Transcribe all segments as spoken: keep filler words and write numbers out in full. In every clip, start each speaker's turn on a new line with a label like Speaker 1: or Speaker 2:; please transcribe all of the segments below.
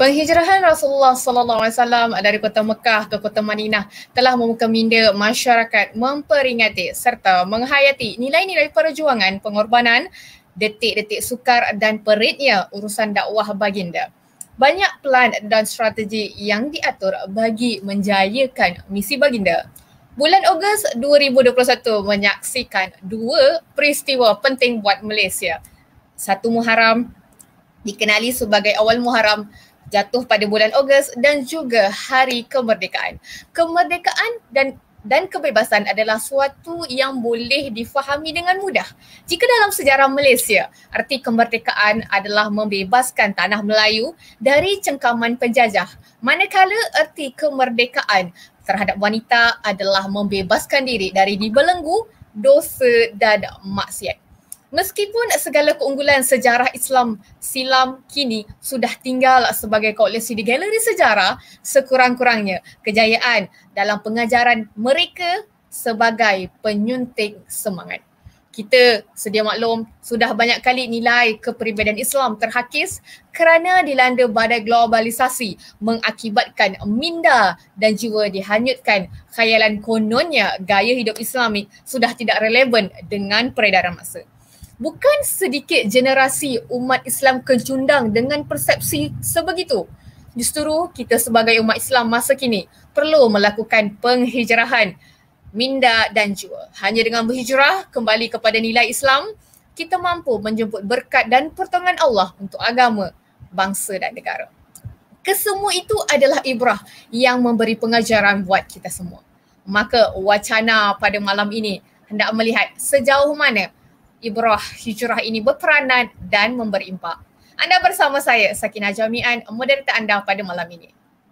Speaker 1: Penghijrahan Rasulullah sallallahu alaihi wasallam dari kota Mekah ke kota Madinah telah membuka minda masyarakat memperingati serta menghayati nilai-nilai perjuangan, pengorbanan, detik-detik sukar dan peritnya urusan dakwah baginda. Banyak plan dan strategi yang diatur bagi menjayakan misi baginda. Bulan Ogos dua ribu dua puluh satu menyaksikan dua peristiwa penting buat Malaysia. Satu Muharram, dikenali sebagai awal Muharram, jatuh pada bulan Ogos, dan juga Hari Kemerdekaan. Kemerdekaan dan dan kebebasan adalah suatu yang boleh difahami dengan mudah. Jika dalam sejarah Malaysia, arti kemerdekaan adalah membebaskan tanah Melayu dari cengkaman penjajah, manakala erti kemerdekaan terhadap wanita adalah membebaskan diri dari dibelenggu, dosa dan maksiat. Meskipun segala keunggulan sejarah Islam silam kini sudah tinggal sebagai koleksi di galeri sejarah, sekurang-kurangnya kejayaan dalam pengajaran mereka sebagai penyunting semangat. Kita sedia maklum sudah banyak kali nilai kepribadian Islam terhakis kerana dilanda badai globalisasi mengakibatkan minda dan jiwa dihanyutkan. Khayalan kononnya gaya hidup Islamik sudah tidak relevan dengan peredaran masa. Bukan sedikit generasi umat Islam kecundang dengan persepsi sebegitu. Justru kita sebagai umat Islam masa kini perlu melakukan penghijrahan minda dan jiwa. Hanya dengan berhijrah kembali kepada nilai Islam, kita mampu menjemput berkat dan pertolongan Allah untuk agama, bangsa dan negara. Kesemua itu adalah ibrah yang memberi pengajaran buat kita semua. Maka wacana pada malam ini hendak melihat sejauh mana ibrah hijrah ini berperanan dan memberi impak. Anda bersama saya, Sakinah Jamian, moderator anda pada malam ini.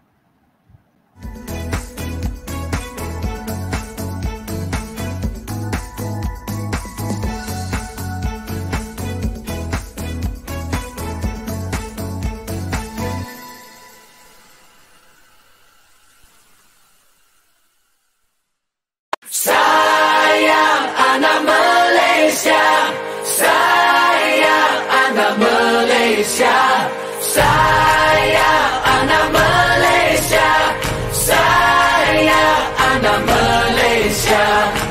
Speaker 2: Sayang anak Malaysia, sayang anak Malaysia, sayang anak Malaysia, sayang anak Malaysia.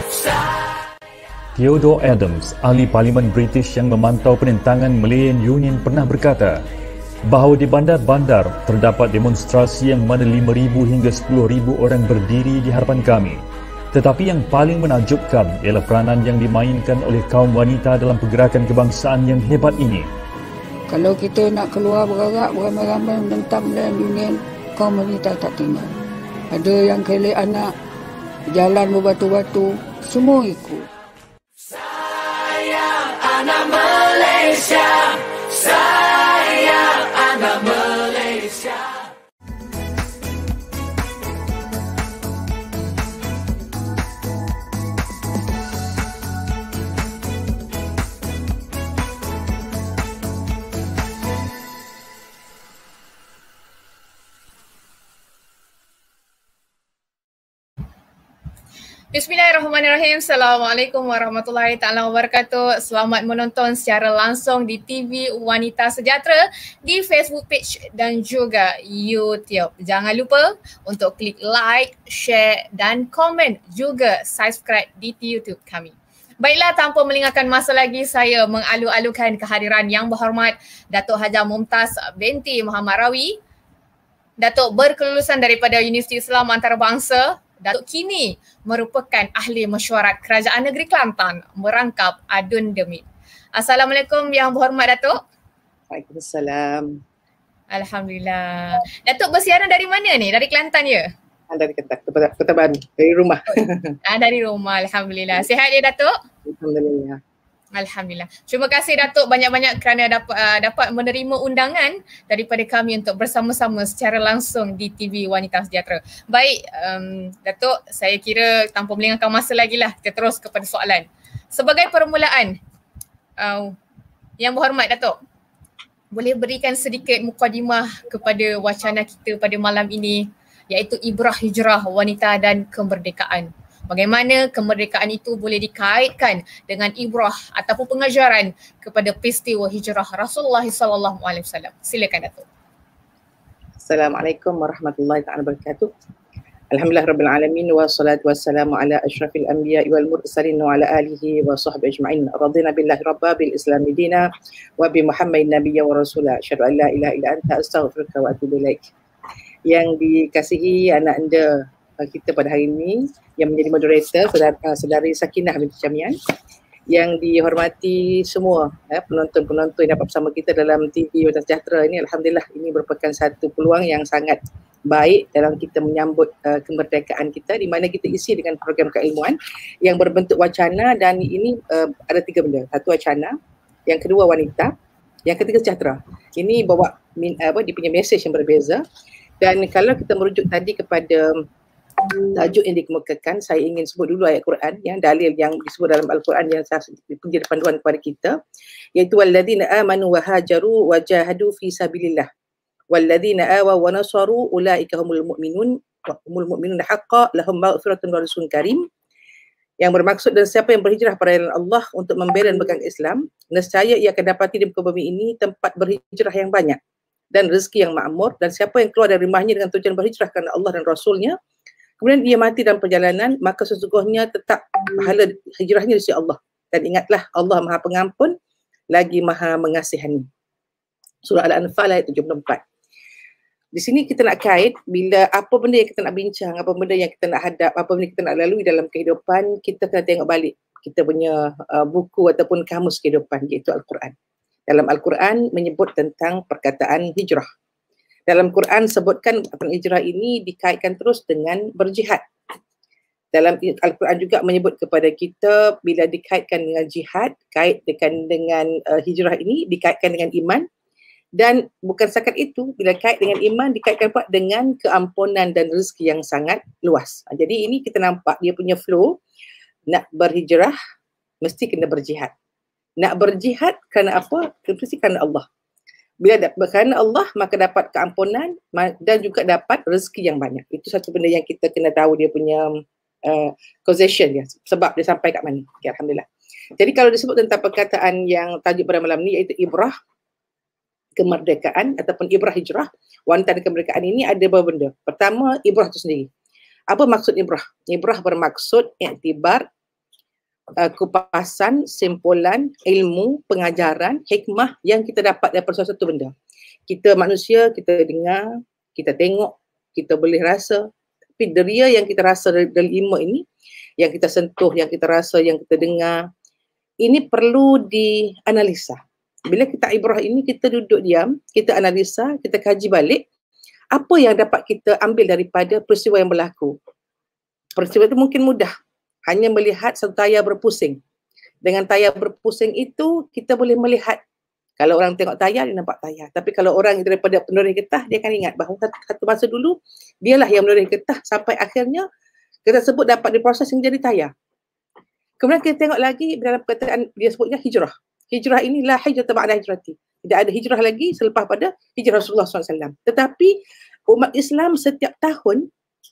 Speaker 3: Theodore Adams, ahli Parlimen British yang memantau penintangan Malayan Union, pernah berkata bahawa di bandar-bandar terdapat demonstrasi yang mana lima ribu hingga sepuluh ribu orang berdiri di hadapan kami. Tetapi yang paling menakjubkan ialah peranan yang dimainkan oleh kaum wanita dalam pergerakan kebangsaan yang hebat ini.
Speaker 4: Kalau kita nak keluar bergerak beramai-ramai menentang Malayan Union, kaum wanita tak tinggal. Ada yang kelek anak, jalan berbatu-batu, semua ikut.
Speaker 2: Sayang anak Malaysia, sayang anak Malaysia.
Speaker 1: Bismillahirrahmanirrahim. Assalamualaikum warahmatullahi taala wabarakatuh. Selamat menonton secara langsung di T V Wanita Sejahtera, di Facebook page dan juga YouTube. Jangan lupa untuk klik like, share dan komen, juga subscribe di YouTube kami. Baiklah, tanpa melengahkan masa lagi, saya mengalu-alukan kehadiran yang berhormat Datuk Hajah Mumtaz binti Muhammad Rawi, Datuk berkelulusan daripada Universiti Islam Antarabangsa. Datuk kini merupakan ahli mesyuarat Kerajaan Negeri Kelantan merangkap Adun Demit. Assalamualaikum yang berhormat Datuk.
Speaker 5: Waalaikumsalam.
Speaker 1: Alhamdulillah. Datuk bersiaran dari mana ni? Dari Kelantan ya?
Speaker 5: Dari Kelantan, Kota Baru, dari rumah.
Speaker 1: Ah, dari rumah, Alhamdulillah. Sihat ya Datuk?
Speaker 5: Alhamdulillah.
Speaker 1: Alhamdulillah. Terima kasih Datuk banyak-banyak kerana dapat uh, dapat menerima undangan daripada kami untuk bersama-sama secara langsung di T V Wanita Sejahtera. Baik, um, Datuk, saya kira tanpa melengahkan masa lagi lah, kita terus kepada soalan. Sebagai permulaan, uh, yang berhormat Datuk, boleh berikan sedikit mukadimah kepada wacana kita pada malam ini, iaitu ibrah hijrah wanita dan kemerdekaan. Bagaimana kemerdekaan itu boleh dikaitkan dengan ibrah ataupun pengajaran kepada peristiwa hijrah Rasulullah sallallahu alaihi wasallam. Silakan Datuk.
Speaker 5: Assalamualaikum warahmatullahi taala wabarakatuh. Alhamdulillah rabbil alamin wassalatu wassalamu ala asyrafil anbiya'i wal mursalin wa ala alihi wa sahbihi ajma'in. Radina billahi rabba bil islami dina wa bi Muhammadin nabiyya wa rasula. Asyhadu an la ilaha illa anta astaghfiruka wa atubu ilaik. Yang dikasihi anak anda kita pada hari ini yang menjadi moderator saudara, saudari Sakinah binti Jamian, yang dihormati semua eh, penonton-penonton yang dapat bersama kita dalam T V Wajah Sejahtera ini. Alhamdulillah, ini merupakan satu peluang yang sangat baik dalam kita menyambut uh, kemerdekaan kita, di mana kita isi dengan program keilmuan yang berbentuk wacana, dan ini uh, ada tiga benda. Satu wacana, yang kedua wanita, yang ketiga sejahtera. Ini bawa min, apa, dia punya mesej yang berbeza. Dan kalau kita merujuk tadi kepada tajuk yang dikemukakan, saya ingin sebut dulu ayat Quran, yang dalil yang disebut dalam Al-Quran yang menjadi panduan kepada kita, iaitu walladzina amanu wa hajaru wa jahadu fi sabilillah walladzina awaw wa nasaru ulaika humul mu'minun wa humul mu'minun haqqan lahum maghfiratun wa rizqun karim. Yang bermaksud, dan siapa yang berhijrah pada jalan Allah untuk membela dan memegang Islam, nescaya ia akan dapati di muka bumi ini tempat berhijrah yang banyak dan rezeki yang makmur. Dan siapa yang keluar dari rumahnya dengan tujuan berhijrah kerana Allah dan Rasulnya, kemudian ia mati dalam perjalanan, maka sesungguhnya tetap pahala hijrahnya di sisi Allah. Dan ingatlah, Allah Maha Pengampun lagi Maha Mengasihani. Surah Al-Anfal ayat tujuh puluh empat. Di sini kita nak kait, bila apa benda yang kita nak bincang, apa benda yang kita nak hadap, apa benda yang kita nak lalui dalam kehidupan, kita kena tengok balik kita punya uh, buku ataupun kamus kehidupan, iaitu Al-Quran. Dalam Al-Quran menyebut tentang perkataan hijrah. Dalam Quran sebutkan perkataan hijrah ini dikaitkan terus dengan berjihad. Dalam Al-Quran juga menyebut kepada kita bila dikaitkan dengan jihad, kait dengan, dengan uh, hijrah ini dikaitkan dengan iman. Dan bukan setakat itu, bila kait dengan iman dikaitkan pula dengan keampunan dan rezeki yang sangat luas. Jadi ini kita nampak dia punya flow. Nak berhijrah mesti kena berjihad. Nak berjihad kerana apa? Mesti kerana Allah. Bila kerana Allah, maka dapat keampunan dan juga dapat rezeki yang banyak. Itu satu benda yang kita kena tahu dia punya uh, causation dia, sebab dia sampai kat mana. Okay, Alhamdulillah. Jadi kalau disebut tentang perkataan yang tajuk pada malam ni, iaitu ibrah kemerdekaan ataupun ibrah hijrah, wanita dan kemerdekaan, ini ada beberapa benda. Pertama, ibrah itu sendiri. Apa maksud ibrah? Ibrah bermaksud iktibar, uh, kupasan, simpulan, ilmu, pengajaran, hikmah yang kita dapat daripada sesuatu benda. Kita manusia, kita dengar, kita tengok, kita boleh rasa, tapi deria yang kita rasa dari, dari ilmu ini, yang kita sentuh, yang kita rasa, yang kita dengar, ini perlu dianalisa. Bila kita ibrah ini, kita duduk diam, kita analisa, kita kaji balik apa yang dapat kita ambil daripada peristiwa yang berlaku. Peristiwa itu mungkin mudah, hanya melihat satu tayar berpusing. Dengan tayar berpusing itu, kita boleh melihat. Kalau orang tengok tayar, dia nampak tayar. Tapi kalau orang daripada penoreh getah, dia akan ingat bahawa satu masa dulu, dialah yang menoreh getah sampai akhirnya kita sebut dapat diproses menjadi tayar. Kemudian kita tengok lagi dalam perkataan dia sebutnya hijrah. Hijrah ini la hijrah ba'da hijrati. Tidak ada hijrah lagi selepas pada hijrah Rasulullah sallallahu alaihi wasallam. Tetapi umat Islam setiap tahun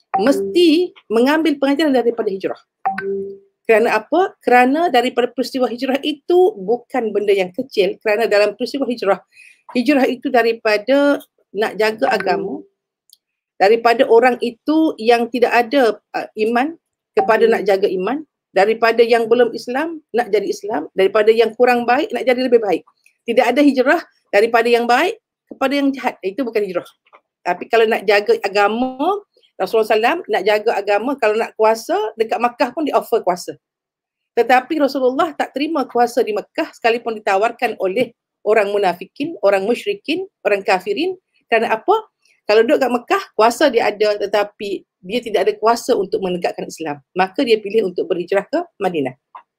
Speaker 5: mesti mengambil pengajaran daripada hijrah. Kerana apa? Kerana daripada peristiwa hijrah itu bukan benda yang kecil. Kerana dalam peristiwa hijrah, hijrah itu daripada nak jaga agama, daripada orang itu yang tidak ada uh, iman kepada nak jaga iman, daripada yang belum Islam nak jadi Islam, daripada yang kurang baik nak jadi lebih baik. Tidak ada hijrah daripada yang baik kepada yang jahat. Itu bukan hijrah. Tapi kalau nak jaga agama, Rasulullah sallallahu alaihi wasallam nak jaga agama, kalau nak kuasa dekat Makkah pun di offer kuasa. Tetapi Rasulullah tak terima kuasa di Makkah sekalipun ditawarkan oleh orang munafikin, orang musyrikin, orang kafirin. Kerana apa? Kalau duduk kat Mekah, kuasa dia ada, tetapi dia tidak ada kuasa untuk menegakkan Islam. Maka dia pilih untuk berhijrah ke Madinah.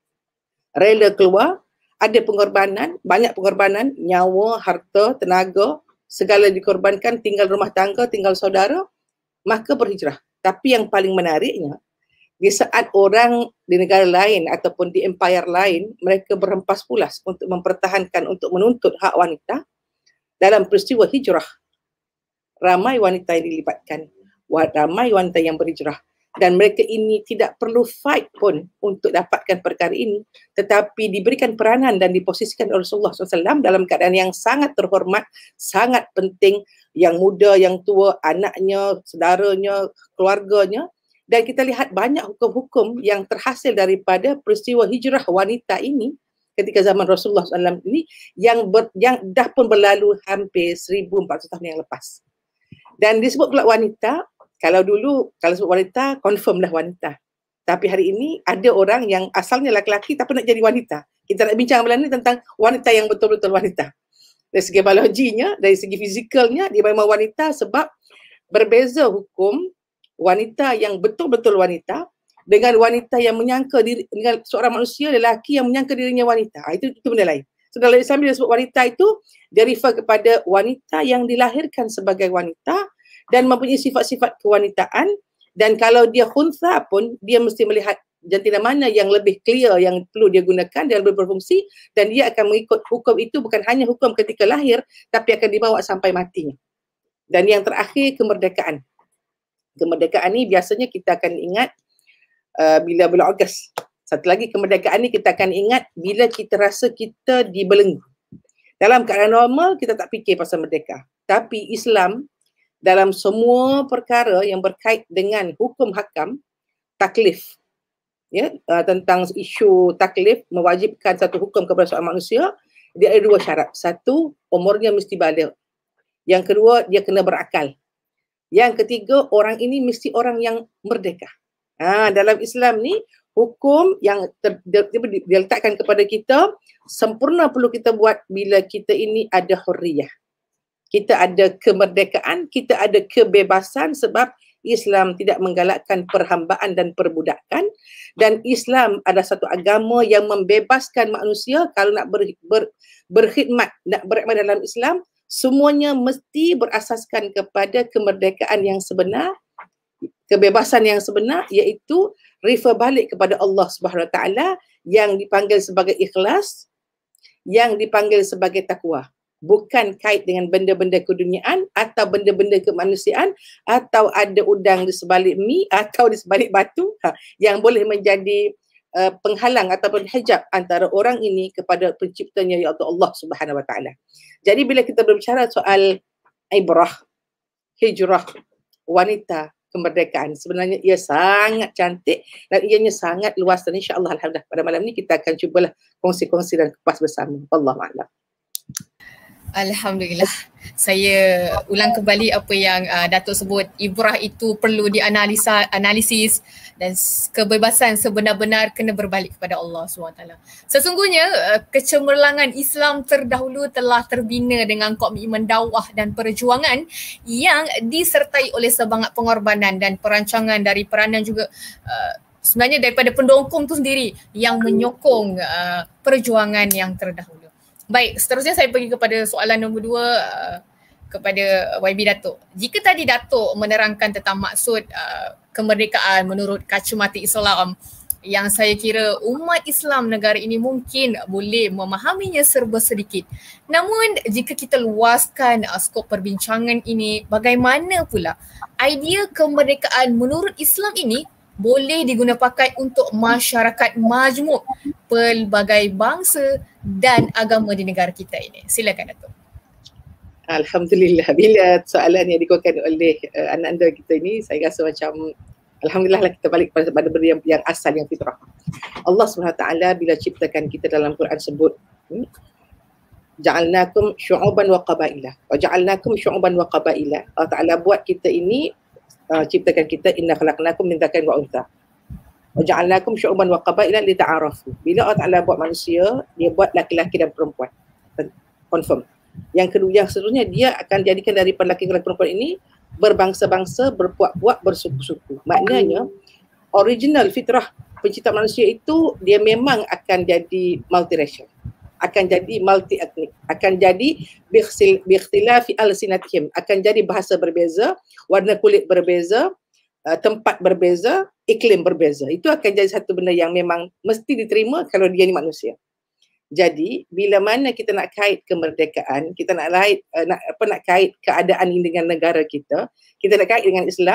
Speaker 5: Rela keluar, ada pengorbanan, banyak pengorbanan, nyawa, harta, tenaga, segala dikorbankan, tinggal rumah tangga, tinggal saudara, maka berhijrah. Tapi yang paling menariknya, di saat orang di negara lain ataupun di empire lain, mereka berhempas pulas untuk mempertahankan, untuk menuntut hak wanita, dalam peristiwa hijrah, ramai wanita yang dilibatkan, ramai wanita yang berhijrah. dan mereka ini tidak perlu fight pun untuk dapatkan perkara ini, tetapi diberikan peranan dan diposisikan oleh Rasulullah sallallahu alaihi wasallam dalam keadaan yang sangat terhormat, sangat penting, yang muda, yang tua, anaknya, saudaranya, keluarganya. Dan kita lihat banyak hukum-hukum yang terhasil daripada peristiwa hijrah wanita ini ketika zaman Rasulullah sallallahu alaihi wasallam ini yang, ber, yang dah pun berlalu hampir seribu empat ratus tahun yang lepas. Dan disebut pula wanita. Kalau dulu, kalau sebut wanita, confirm dah wanita. Tapi hari ini ada orang yang asalnya lelaki tapi nak jadi wanita. Kita nak bincang malam ni tentang wanita yang betul-betul wanita. Dari segi biologinya, dari segi fizikalnya, dia memang wanita sebab berbeza hukum wanita yang betul-betul wanita dengan wanita yang menyangka diri, dengan seorang manusia, lelaki yang menyangka dirinya wanita. Ha, itu, itu benda lain. So dalam Islam dia sebut wanita itu, dia refer kepada wanita yang dilahirkan sebagai wanita dan mempunyai sifat-sifat kewanitaan, dan kalau dia khuntha pun dia mesti melihat jantina mana yang lebih clear yang perlu dia gunakan dan lebih berfungsi, dan dia akan mengikut hukum itu bukan hanya hukum ketika lahir tapi akan dibawa sampai matinya. Dan yang terakhir, kemerdekaan. Kemerdekaan ni biasanya kita akan ingat uh, bila bulan Ogos. Satu lagi, kemerdekaan ni kita akan ingat bila kita rasa kita dibelenggu. Dalam keadaan normal kita tak fikir pasal merdeka, tapi Islam dalam semua perkara yang berkait dengan hukum hakam, taklif, ya, uh, tentang isu taklif, mewajibkan satu hukum kepada seorang manusia, dia ada dua syarat. Satu, umurnya mesti baligh. Yang kedua, dia kena berakal. Yang ketiga, orang ini mesti orang yang merdeka. Ha, dalam Islam ni, hukum yang ter, dia, dia letakkan kepada kita, sempurna perlu kita buat bila kita ini ada hurriyah. Kita ada kemerdekaan, kita ada kebebasan sebab Islam tidak menggalakkan perhambaan dan perbudakan, dan Islam adalah satu agama yang membebaskan manusia. Kalau nak ber, ber, berkhidmat, nak beramal dalam Islam, semuanya mesti berasaskan kepada kemerdekaan yang sebenar, kebebasan yang sebenar, iaitu refer balik kepada Allah Subhanahu Wa Taala yang dipanggil sebagai ikhlas, yang dipanggil sebagai takwa. Bukan kait dengan benda-benda keduniaan atau benda-benda kemanusiaan atau ada udang di sebalik mi atau di sebalik batu, ha, yang boleh menjadi uh, penghalang ataupun hijab antara orang ini kepada penciptanya, iaitu Allah Subhanahu Wa Taala. Jadi bila kita berbicara soal ibrah, hijrah, wanita, kemerdekaan, sebenarnya ia sangat cantik dan ianya sangat luas, dan insya-Allah alhamdulillah pada malam ni kita akan cubalah kongsi-kongsi dan kupas bersama. Wallahu a'lam.
Speaker 1: Alhamdulillah. Saya ulang kembali apa yang uh, Datuk sebut. Ibrah itu perlu dianalisa, analisis, dan kebebasan sebenar-benar kena berbalik kepada Allah subhanahu wa taala. Sesungguhnya uh, kecemerlangan Islam terdahulu telah terbina dengan komitmen dakwah dan perjuangan yang disertai oleh semangat pengorbanan dan perancangan dari peranan juga uh, sebenarnya daripada pendukung tu sendiri yang menyokong uh, perjuangan yang terdahulu. Baik, seterusnya saya pergi kepada soalan nombor dua uh, kepada Y B Datuk. Jika tadi Datuk menerangkan tentang maksud uh, kemerdekaan menurut kacamata Islam, yang saya kira umat Islam negara ini mungkin boleh memahaminya serba sedikit. Namun jika kita luaskan uh, skop perbincangan ini, bagaimana pula idea kemerdekaan menurut Islam ini boleh diguna pakai untuk masyarakat majmuk pelbagai bangsa dan agama di negara kita ini? Silakan Datuk.
Speaker 5: Alhamdulillah, bila soalan yang dikeluarkan oleh uh, anak anda kita ini, saya rasa macam alhamdulillah lah kita balik pada, pada benda yang, yang asal, yang fitrah. Allah subhanahu wa taala bila ciptakan kita dalam Quran sebut hmm, ja'alnakum syu'uban wa qabaila wa ja'alnakum syu'uban wa qabaila. Allah Taala buat kita ini, uh, ciptakan kita, inna khalaqnakum min dzakarin wa untha wa ja'alnakum syu'uban wa qabaila lita'arafu. Bila Allah Taala buat manusia, dia buat laki-laki dan perempuan. Confirm. Yang kedua, yang seterusnya, dia akan jadikan daripada laki-laki dan perempuan ini berbangsa-bangsa, berpuak-puak, bersuku-suku. Maknanya original fitrah pencipta manusia itu dia memang akan jadi multiracial, akan jadi multi etnik, akan jadi biikhtilafi alsinatihim, akan jadi bahasa berbeza, warna kulit berbeza, uh, tempat berbeza, iklim berbeza. Itu akan jadi satu benda yang memang mesti diterima kalau dia ni manusia. Jadi bila mana kita nak kait kemerdekaan, kita nak kait uh, nak apa nak kait keadaan ini dengan negara kita, kita nak kait dengan Islam,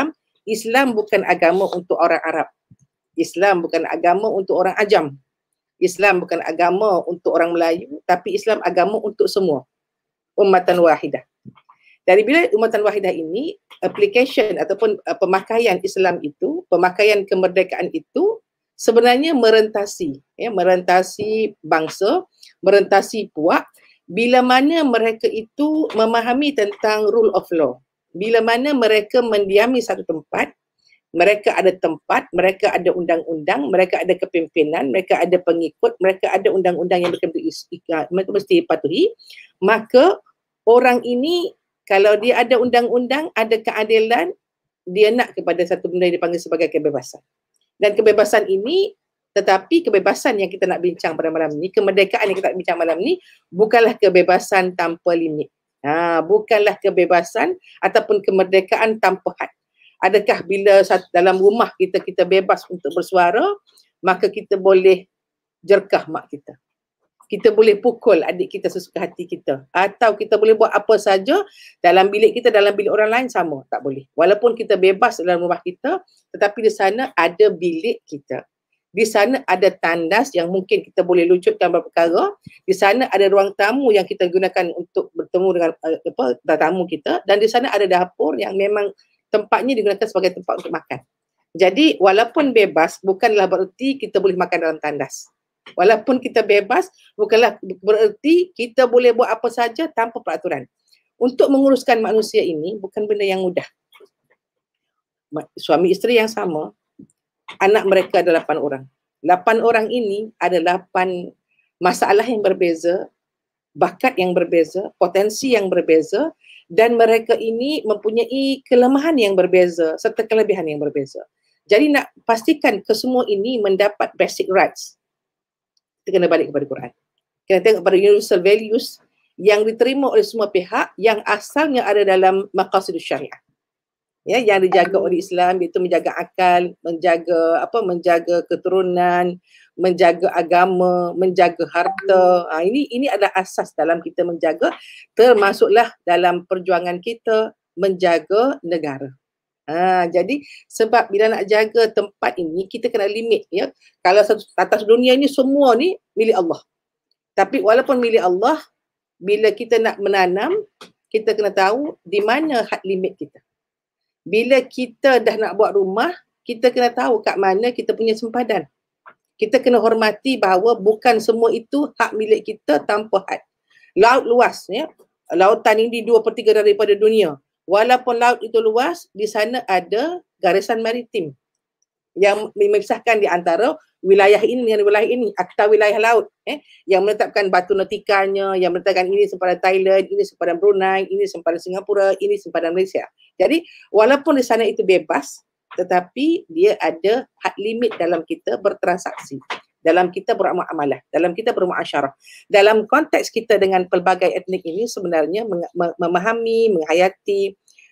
Speaker 5: Islam bukan agama untuk orang Arab. Islam bukan agama untuk orang Ajam. Islam bukan agama untuk orang Melayu, tapi Islam agama untuk semua. Ummatan wahidah. Dari bila ummatan wahidah ini, application ataupun uh, pemakaian Islam itu, pemakaian kemerdekaan itu sebenarnya merentasi, ya, merentasi bangsa, merentasi puak, bila mana mereka itu memahami tentang rule of law. Bila mana mereka mendiami satu tempat, mereka ada tempat, mereka ada undang-undang, mereka ada kepimpinan, mereka ada pengikut, mereka ada undang-undang yang mereka, mereka mesti patuhi, maka orang ini kalau dia ada undang-undang, ada keadilan, dia nak kepada satu benda yang dipanggil sebagai kebebasan. Dan kebebasan ini, tetapi kebebasan yang kita nak bincang pada malam ni, kemerdekaan yang kita nak bincang malam ni, bukanlah kebebasan tanpa limit. Ha, bukanlah kebebasan ataupun kemerdekaan tanpa had. Adakah bila dalam rumah kita kita bebas untuk bersuara, maka kita boleh jerkah mak kita. Kita boleh pukul adik kita sesuka hati kita. Atau kita boleh buat apa saja dalam bilik kita, dalam bilik orang lain sama. Tak boleh. Walaupun kita bebas dalam rumah kita, tetapi di sana ada bilik kita. Di sana ada tandas yang mungkin kita boleh lucutkan beberapa perkara. Di sana ada ruang tamu yang kita gunakan untuk bertemu dengan uh, apa tetamu kita. Dan di sana ada dapur yang memang tempatnya digunakan sebagai tempat untuk makan. Jadi walaupun bebas bukanlah bererti kita boleh makan dalam tandas. Walaupun kita bebas bukanlah bererti kita boleh buat apa saja tanpa peraturan. Untuk menguruskan manusia ini bukan benda yang mudah. Suami isteri yang sama, anak mereka ada lapan orang. Lapan orang ini ada lapan masalah yang berbeza, bakat yang berbeza, potensi yang berbeza, dan mereka ini mempunyai kelemahan yang berbeza serta kelebihan yang berbeza. Jadi nak pastikan kesemua ini mendapat basic rights, kita kena balik kepada Quran. Kita tengok pada universal values yang diterima oleh semua pihak yang asalnya ada dalam maqasidus syariah. Ya, yang dijaga oleh Islam, iaitu menjaga akal, menjaga apa, menjaga keturunan, menjaga agama, menjaga harta. Ha, ini ini adalah asas dalam kita menjaga, termasuklah dalam perjuangan kita menjaga negara. Ha, jadi sebab bila nak jaga tempat ini, kita kena limit, ya. Kalau atas dunia ini semua ni milik Allah. Tapi walaupun milik Allah, bila kita nak menanam, kita kena tahu di mana had limit kita. Bila kita dah nak buat rumah, kita kena tahu kat mana kita punya sempadan. Kita kena hormati bahawa bukan semua itu hak milik kita tanpa had. Laut luas, ya. Lautan ini dua per tiga daripada dunia. Walaupun laut itu luas, di sana ada garisan maritim yang memisahkan di antara wilayah ini dengan wilayah ini, akta wilayah laut, eh, yang menetapkan batu nautikanya, yang menetapkan ini sempadan Thailand, ini sempadan Brunei, ini sempadan Singapura, ini sempadan Malaysia. Jadi walaupun di sana itu bebas, tetapi dia ada had limit dalam kita bertransaksi, dalam kita bermuamalah, dalam kita bermuasyarah. Dalam konteks kita dengan pelbagai etnik ini sebenarnya memahami, menghayati,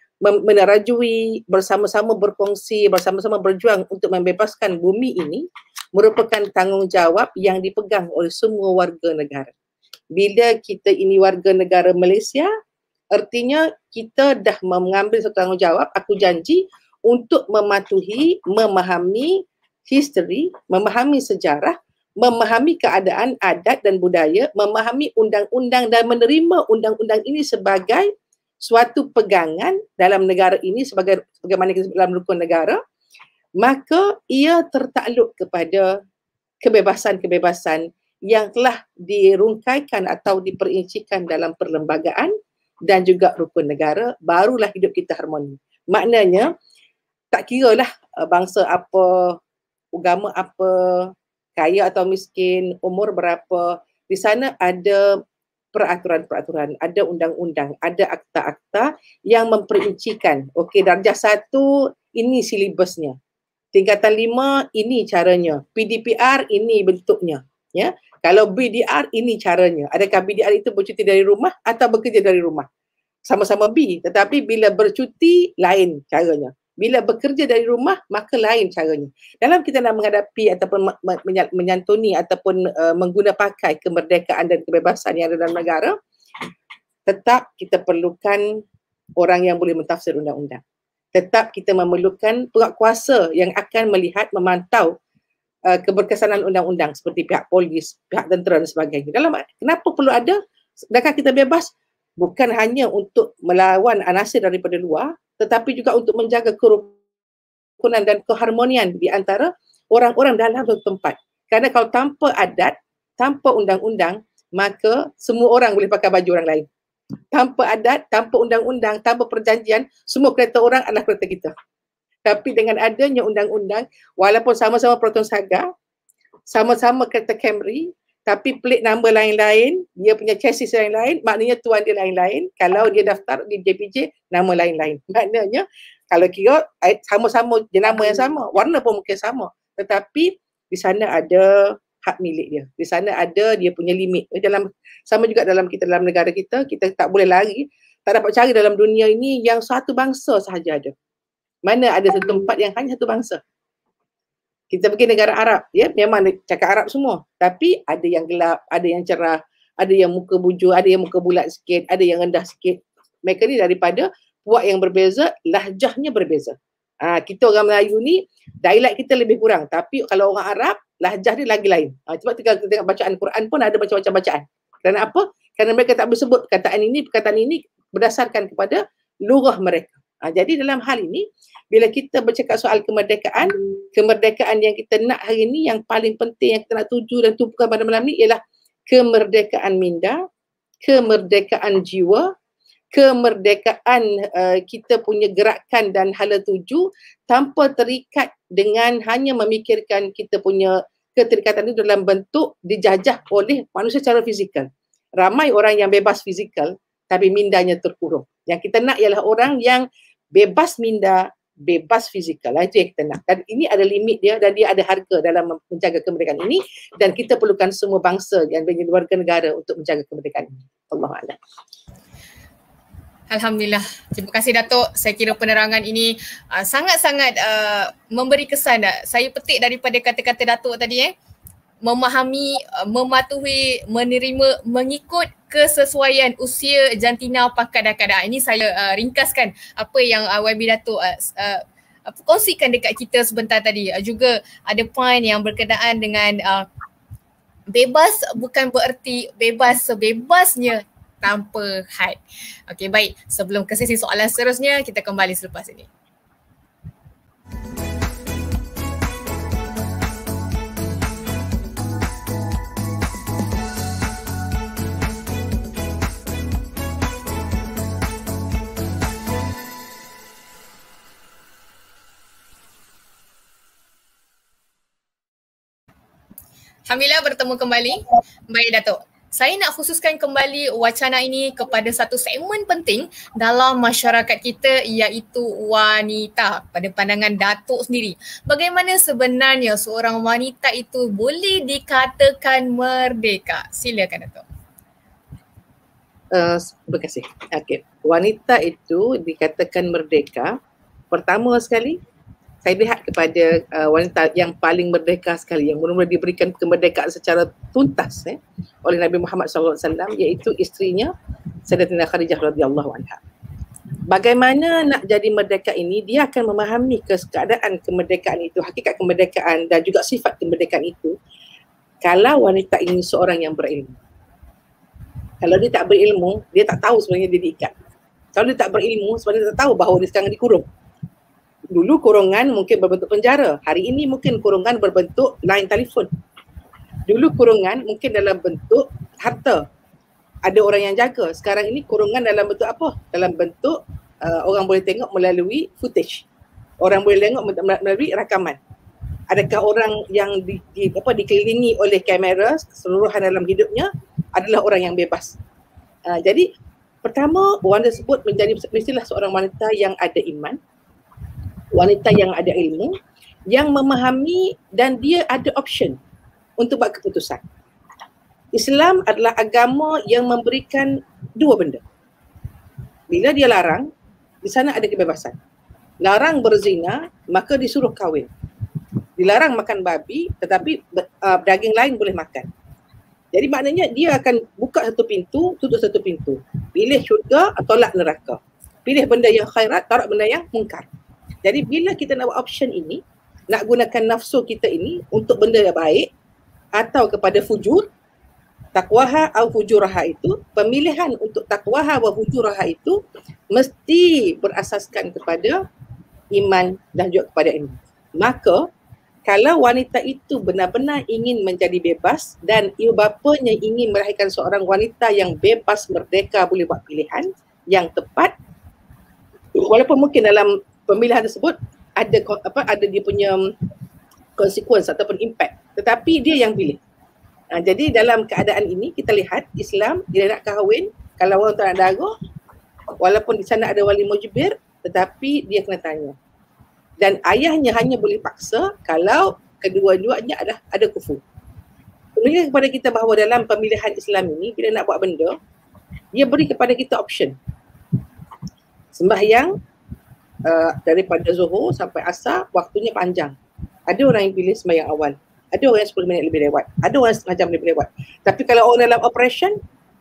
Speaker 5: menerajui, bersama-sama berkongsi, bersama-sama berjuang untuk membebaskan bumi ini merupakan tanggungjawab yang dipegang oleh semua warga negara. Bila kita ini warga negara Malaysia, artinya kita dah mengambil satu tanggungjawab, aku janji untuk mematuhi, memahami history, memahami sejarah, memahami keadaan adat dan budaya, memahami undang-undang dan menerima undang-undang ini sebagai suatu pegangan dalam negara ini sebagai bagaimana kita dalam rukun negara, maka ia tertakluk kepada kebebasan-kebebasan yang telah dirungkaikan atau diperincikan dalam perlembagaan dan juga rukun negara, barulah hidup kita harmoni. Maknanya tak kiralah bangsa apa, agama apa, kaya atau miskin, umur berapa, di sana ada peraturan-peraturan, ada undang-undang, ada akta-akta yang memperincikan, okey, darjah satu ini silibusnya, tingkatan lima ini caranya, P D P R ini bentuknya, ya. Kalau B D R ini caranya. Adakah B D R itu bercuti dari rumah atau bekerja dari rumah? Sama-sama B, tetapi bila bercuti lain caranya. Bila bekerja dari rumah, maka lain caranya. Dalam kita nak menghadapi ataupun menyantuni ataupun uh, mengguna pakai kemerdekaan dan kebebasan yang ada dalam negara, tetap kita perlukan orang yang boleh mentafsir undang-undang. tetap kita memerlukan penguatkuasa yang akan melihat, memantau uh, keberkesanan undang-undang seperti pihak polis, pihak tentera dan sebagainya. Dalam kenapa perlu ada? Sedangkan kita bebas bukan hanya untuk melawan anasir daripada luar, tetapi juga untuk menjaga kerukunan dan keharmonian di antara orang-orang dalam satu tempat. Kerana kalau tanpa adat, tanpa undang-undang, maka semua orang boleh pakai baju orang lain. Tanpa adat, tanpa undang-undang, tanpa perjanjian, semua kereta orang adalah kereta kita. Tapi dengan adanya undang-undang, walaupun sama-sama Proton Saga, sama-sama kereta Camry, tapi plate number lain-lain, dia punya chassis lain-lain, maknanya tuan dia lain-lain. Kalau dia daftar di J P J, nama lain-lain. Maknanya, kalau kira sama-sama jenama yang sama, warna pun mungkin sama. Tetapi di sana ada hak milik dia. Di sana ada dia punya limit. Dalam, sama juga dalam kita dalam negara kita, kita tak boleh lari. Tak dapat cari dalam dunia ini yang satu bangsa sahaja ada. Mana ada satu tempat yang hanya satu bangsa. Kita pergi negara Arab, ya, memang cakap Arab semua. Tapi ada yang gelap, ada yang cerah, ada yang muka bujur, ada yang muka bulat sikit, ada yang rendah sikit. Mereka ni daripada puak yang berbeza, lahjahnya berbeza. Ha, kita orang Melayu ni, dialek kita lebih kurang. Tapi kalau orang Arab, lahjah dia lagi lain. Ha, sebab kita tengok bacaan Quran pun ada macam-macam bacaan. Kerana apa? Kerana mereka tak boleh sebut perkataan ini, perkataan ini berdasarkan kepada lurah mereka. Ha, jadi dalam hal ini, bila kita bercakap soal kemerdekaan, kemerdekaan yang kita nak hari ini, yang paling penting yang kita nak tuju dan tumpukan pada malam ni ialah kemerdekaan minda, kemerdekaan jiwa, kemerdekaan uh, kita punya gerakan dan hala tuju tanpa terikat dengan hanya memikirkan kita punya keterikatan itu dalam bentuk dijajah oleh manusia secara fizikal. Ramai orang yang bebas fizikal tapi mindanya terkurung. Yang kita nak ialah orang yang bebas minda, bebas fizikal. Itu yang kita nak. Dan ini ada limit dia dan dia ada harga dalam menjaga kemerdekaan ini, dan kita perlukan semua bangsa yang menjadi warga negara untuk menjaga kemerdekaan ini. Allahuakbar.
Speaker 1: Alhamdulillah. Terima kasih Datuk. Saya kira penerangan ini uh, sangat-sangat uh, memberi kesan. Uh, saya petik daripada kata-kata Datuk tadi, eh. Memahami, uh, mematuhi, menerima, mengikut kesesuaian usia, jantina, pangkat dan keadaan. Ini saya uh, ringkaskan apa yang uh, Y B Datuk uh, uh, kongsikan dekat kita sebentar tadi. Uh, juga ada poin yang berkenaan dengan uh, bebas bukan bererti bebas sebebasnya tanpa had. Okey, baik. Sebelum ke sesi soalan seterusnya, kita kembali selepas ini. Alhamdulillah bertemu kembali. Baik Datuk. Saya nak khususkan kembali wacana ini kepada satu segmen penting dalam masyarakat kita, iaitu wanita. Pada pandangan Datuk sendiri, bagaimana sebenarnya seorang wanita itu boleh dikatakan merdeka? Silakan Datuk.
Speaker 5: Uh, terima kasih. Okay. Wanita itu dikatakan merdeka, pertama sekali saya lihat kepada uh, wanita yang paling merdeka sekali, yang mula-mula diberikan kemerdekaan secara tuntas eh, oleh Nabi Muhammad sallallahu alaihi wasallam, iaitu isterinya Sayyidatina Khadijah radhiyallahu anha. Bagaimana nak jadi merdeka ini, dia akan memahami keadaan kemerdekaan itu, hakikat kemerdekaan dan juga sifat kemerdekaan itu kalau wanita ini seorang yang berilmu. Kalau dia tak berilmu, dia tak tahu sebenarnya dia diikat. Kalau dia tak berilmu, sebenarnya dia tak tahu bahawa dia sekarang dikurung. Dulu kurungan mungkin berbentuk penjara. Hari ini mungkin kurungan berbentuk line telefon. Dulu kurungan mungkin dalam bentuk harta. Ada orang yang jaga. Sekarang ini kurungan dalam bentuk apa? Dalam bentuk uh, orang boleh tengok melalui footage. Orang boleh tengok melalui rakaman. Adakah orang yang di, di, apa, dikelilingi oleh kamera keseluruhan dalam hidupnya adalah orang yang bebas. Uh, jadi pertama, orang tersebut menjadi mestilah seorang wanita yang ada iman, wanita yang ada ilmu, yang memahami dan dia ada option untuk buat keputusan. Islam adalah agama yang memberikan dua benda. Bila dia larang, di sana ada kebebasan. Larang berzina, maka disuruh kahwin. Dilarang makan babi, tetapi uh, daging lain boleh makan. Jadi maknanya dia akan buka satu pintu, tutup satu pintu. Pilih syurga atau tolak neraka. Pilih benda yang khairat, tolak benda yang mungkar. Jadi bila kita nak buat option ini, nak gunakan nafsu kita ini untuk benda yang baik atau kepada fujur, takwaha atau fujuraha itu, pemilihan untuk takwaha wa fujuraha itu mesti berasaskan kepada iman dan juga kepada ilmu. Maka kalau wanita itu benar-benar ingin menjadi bebas dan ibu bapanya ingin melahirkan seorang wanita yang bebas, merdeka, boleh buat pilihan yang tepat, walaupun mungkin dalam pemilihan tersebut ada apa ada dia punya konsekuensi ataupun impact, tetapi dia yang pilih. Ha, jadi dalam keadaan ini kita lihat Islam dia nak kahwin, kalau orang tak nak dara, walaupun di sana ada wali mujbir, tetapi dia kena tanya. Dan ayahnya hanya boleh paksa kalau kedua-duanya ada ada kufur. Menunjukkan kepada kita bahawa dalam pemilihan Islam ini bila nak buat benda, dia beri kepada kita option. Sembahyang Uh, daripada Zuhur sampai Asar waktunya panjang. Ada orang yang pilih sembahyang awal, ada orang yang sepuluh minit lebih lewat, ada orang yang setengah jam lebih lewat. Tapi kalau orang dalam operation,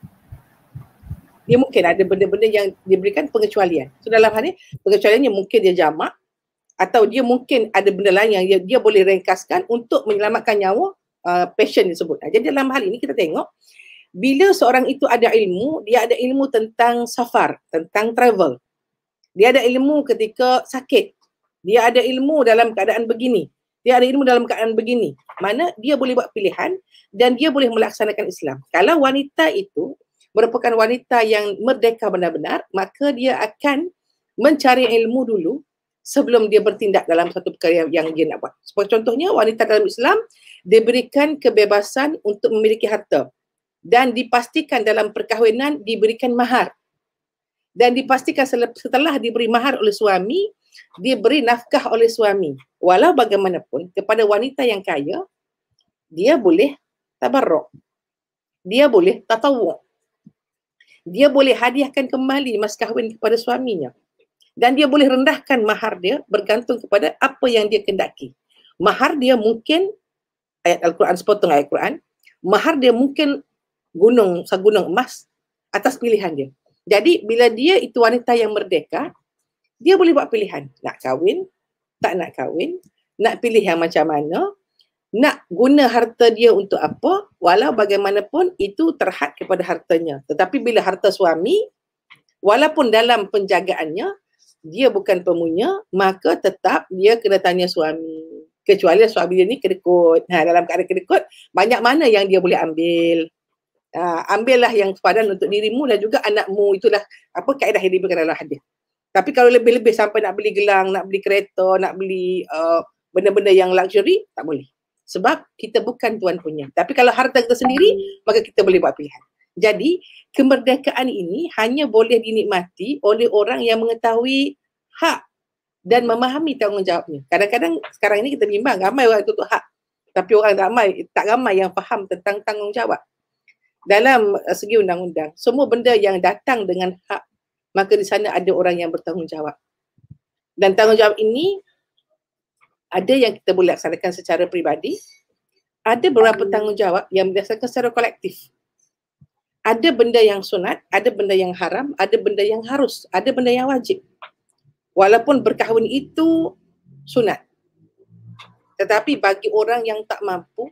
Speaker 5: dia mungkin ada benda-benda yang diberikan pengecualian. So dalam hal ni pengecualiannya mungkin dia jamak, atau dia mungkin ada benda lain yang dia, dia boleh ringkaskan untuk menyelamatkan nyawa uh, patient tersebut. Jadi dalam hal ini kita tengok bila seorang itu ada ilmu, dia ada ilmu tentang safar, tentang travel. Dia ada ilmu ketika sakit. Dia ada ilmu dalam keadaan begini. Dia ada ilmu dalam keadaan begini. Mana dia boleh buat pilihan dan dia boleh melaksanakan Islam. Kalau wanita itu merupakan wanita yang merdeka benar-benar, maka dia akan mencari ilmu dulu sebelum dia bertindak dalam satu perkara yang dia nak buat. Seperti contohnya wanita dalam Islam diberikan kebebasan untuk memiliki harta dan dipastikan dalam perkahwinan diberikan mahar. Dan dipastikan setelah diberi mahar oleh suami, diberi nafkah oleh suami. Walau bagaimanapun, kepada wanita yang kaya, dia boleh tabarruk. Dia boleh tatawwu'. Dia boleh hadiahkan kembali mas kahwin kepada suaminya. Dan dia boleh rendahkan mahar dia bergantung kepada apa yang dia kendaki. Mahar dia mungkin, ayat Al-Quran, sepotong ayat Al-Quran, mahar dia mungkin gunung, segunung emas atas pilihan dia. Jadi bila dia itu wanita yang merdeka, dia boleh buat pilihan. Nak kahwin, tak nak kahwin, nak pilih yang macam mana, nak guna harta dia untuk apa, walau bagaimanapun itu terhad kepada hartanya. Tetapi bila harta suami, walaupun dalam penjagaannya, dia bukan pemunya, maka tetap dia kena tanya suami. Kecuali suami dia ni kedekut. Ha, dalam keadaan kedekut, banyak mana yang dia boleh ambil. Uh, ambillah yang sepadan untuk dirimu dan juga anakmu. Itulah apa kaedah yang diberikan dalam hadis. Tapi kalau lebih-lebih sampai nak beli gelang, nak beli kereta, nak beli uh, benda-benda yang luxury, tak boleh. Sebab kita bukan tuan punya. Tapi kalau harta kita sendiri, maka kita boleh buat pilihan. Jadi kemerdekaan ini hanya boleh dinikmati oleh orang yang mengetahui hak dan memahami tanggungjawabnya. Kadang-kadang sekarang ini kita bimbang, ramai orang tutup hak. Tapi orang ramai, tak ramai yang faham tentang tanggungjawab. Dalam segi undang-undang, semua benda yang datang dengan hak, maka di sana ada orang yang bertanggungjawab. Dan tanggungjawab ini ada yang kita boleh laksanakan secara peribadi, ada beberapa tanggungjawab yang berdasarkan secara kolektif. Ada benda yang sunat, ada benda yang haram, ada benda yang harus, ada benda yang wajib. Walaupun berkahwin itu sunat. Tetapi bagi orang yang tak mampu,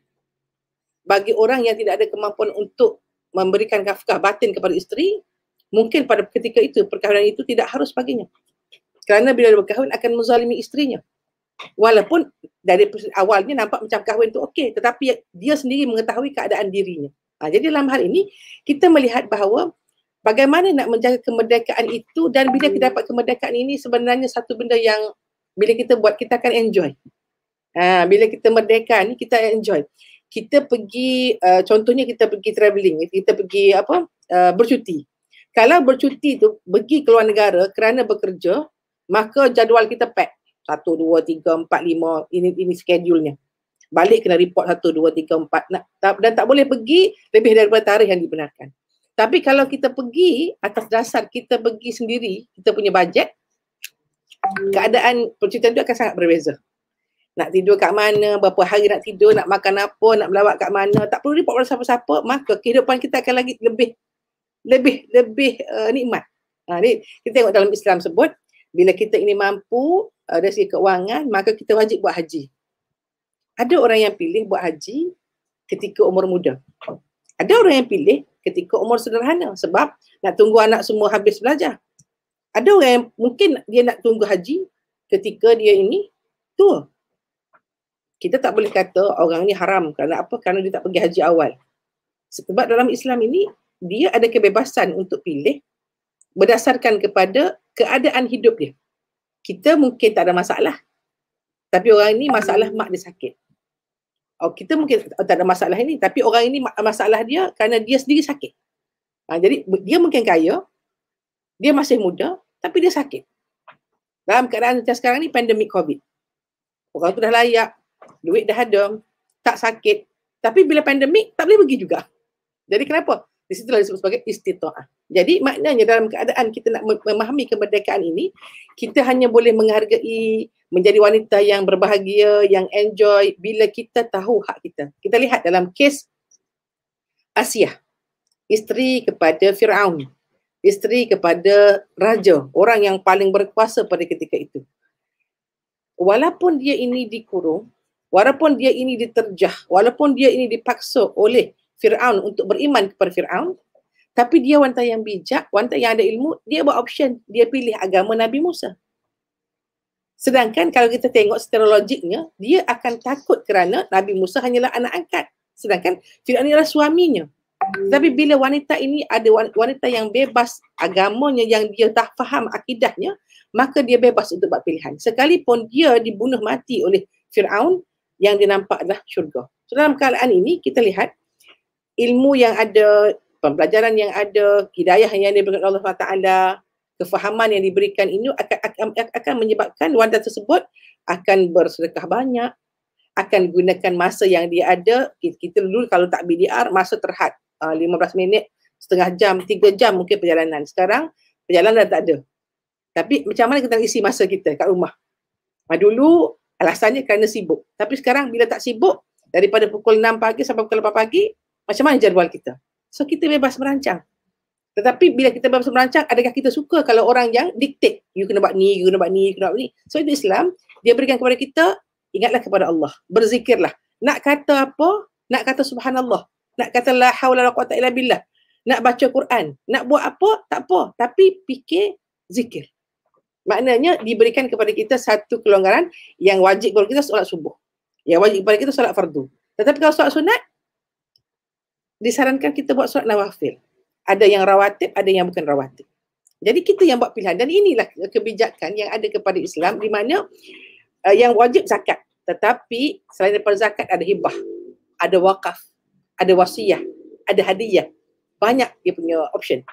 Speaker 5: bagi orang yang tidak ada kemampuan untuk memberikan nafkah batin kepada isteri, mungkin pada ketika itu perkahwinan itu tidak harus baginya. Kerana bila dia berkahwin akan menzalimi isterinya. Walaupun dari awalnya nampak macam kahwin itu okey, tetapi dia sendiri mengetahui keadaan dirinya. Ha, jadi dalam hal ini kita melihat bahawa bagaimana nak menjaga kemerdekaan itu, dan bila kita dapat kemerdekaan ini sebenarnya satu benda yang bila kita buat kita akan enjoy. Ha, bila kita merdeka ni kita enjoy. Kita pergi, uh, contohnya kita pergi travelling, kita pergi apa, uh, bercuti. Kalau bercuti tu pergi keluar negara kerana bekerja, maka jadual kita pack. Satu, dua, tiga, empat, lima, ini ini schedule-nya. Balik kena report satu, dua, tiga, empat. Nak, dan tak boleh pergi lebih daripada tarikh yang dibenarkan. Tapi kalau kita pergi atas dasar kita pergi sendiri, kita punya bajet, keadaan percutian itu akan sangat berbeza. Nak tidur kat mana, berapa hari nak tidur, nak makan apa, nak melawat kat mana, tak perlu report pada siapa-siapa, maka kehidupan kita akan lagi lebih lebih lebih uh, nikmat. Ha, ni kita tengok dalam Islam sebut Bila kita ini mampu uh, dari segi keuangan, maka kita wajib buat haji. Ada orang yang pilih buat haji ketika umur muda. Ada orang yang pilih ketika umur sederhana sebab nak tunggu anak semua habis belajar. Ada orang yang mungkin dia nak tunggu haji ketika dia ini tua. Kita tak boleh kata orang ni haram kerana apa? Kerana dia tak pergi haji awal. Sebab dalam Islam ini dia ada kebebasan untuk pilih berdasarkan kepada keadaan hidup dia. Kita mungkin tak ada masalah. Tapi orang ini masalah mak dia sakit. Oh, kita mungkin tak ada masalah ini, tapi orang ini masalah dia kerana dia sendiri sakit. Ha, jadi dia mungkin kaya, dia masih muda, tapi dia sakit. Dalam keadaan macam sekarang ni, pandemik COVID. Orang tu dah layak, duit dah ada, tak sakit. Tapi bila pandemik, tak boleh pergi juga. Jadi kenapa? Di situlah disebut sebagai istita'ah. Jadi maknanya dalam keadaan kita nak memahami kemerdekaan ini, kita hanya boleh menghargai, menjadi wanita yang berbahagia, yang enjoy bila kita tahu hak kita. Kita lihat dalam kes Asiyah, isteri kepada Firaun, isteri kepada raja, orang yang paling berkuasa pada ketika itu. Walaupun dia ini dikurung, walaupun dia ini diterjah, walaupun dia ini dipaksa oleh Firaun untuk beriman kepada Firaun, tapi dia wanita yang bijak, wanita yang ada ilmu, dia buat option, dia pilih agama Nabi Musa. Sedangkan kalau kita tengok secara logiknya, dia akan takut kerana Nabi Musa hanyalah anak angkat. Sedangkan Firaun adalah suaminya. Tapi bila wanita ini ada wanita yang bebas agamanya, yang dia dah faham akidahnya, maka dia bebas untuk buat pilihan. Sekalipun dia dibunuh mati oleh Firaun, yang dia nampak adalah syurga. So dalam keadaan ini kita lihat ilmu yang ada, pembelajaran yang ada, hidayah yang diberikan Allah subhanahu wa taala, kefahaman yang diberikan ini akan, akan, akan menyebabkan wanita tersebut akan bersedekah banyak, akan gunakan masa yang dia ada. Kita dulu kalau tak B D R, masa terhad uh, lima belas minit, setengah jam, tiga jam mungkin perjalanan. Sekarang perjalanan dah tak ada. Tapi macam mana kita nak isi masa kita kat rumah? Uh, dulu alasannya kerana sibuk. Tapi sekarang bila tak sibuk, daripada pukul enam pagi sampai pukul lapan pagi, macam mana jadual kita? So kita bebas merancang. Tetapi bila kita bebas merancang, adakah kita suka kalau orang yang dictate, you kena buat ni, you kena buat ni, you kena buat ni. So itu Islam, dia berikan kepada kita, ingatlah kepada Allah, berzikirlah. Nak kata apa? Nak kata subhanallah. Nak kata la hawla la quwata illa billah. Nak baca Quran. Nak buat apa? Tak apa. Tapi fikir zikir. Maknanya diberikan kepada kita satu kelonggaran yang wajib kepada kita solat subuh. Yang wajib kepada kita solat fardu. Tetapi kalau solat sunat, disarankan kita buat solat nawafil. Ada yang rawatib, ada yang bukan rawatib. Jadi kita yang buat pilihan. Dan inilah kebijakan yang ada kepada Islam di mana uh, yang wajib zakat. Tetapi selain daripada zakat ada hibah, ada wakaf, ada wasiyah, ada hadiah. Banyak dia punya option.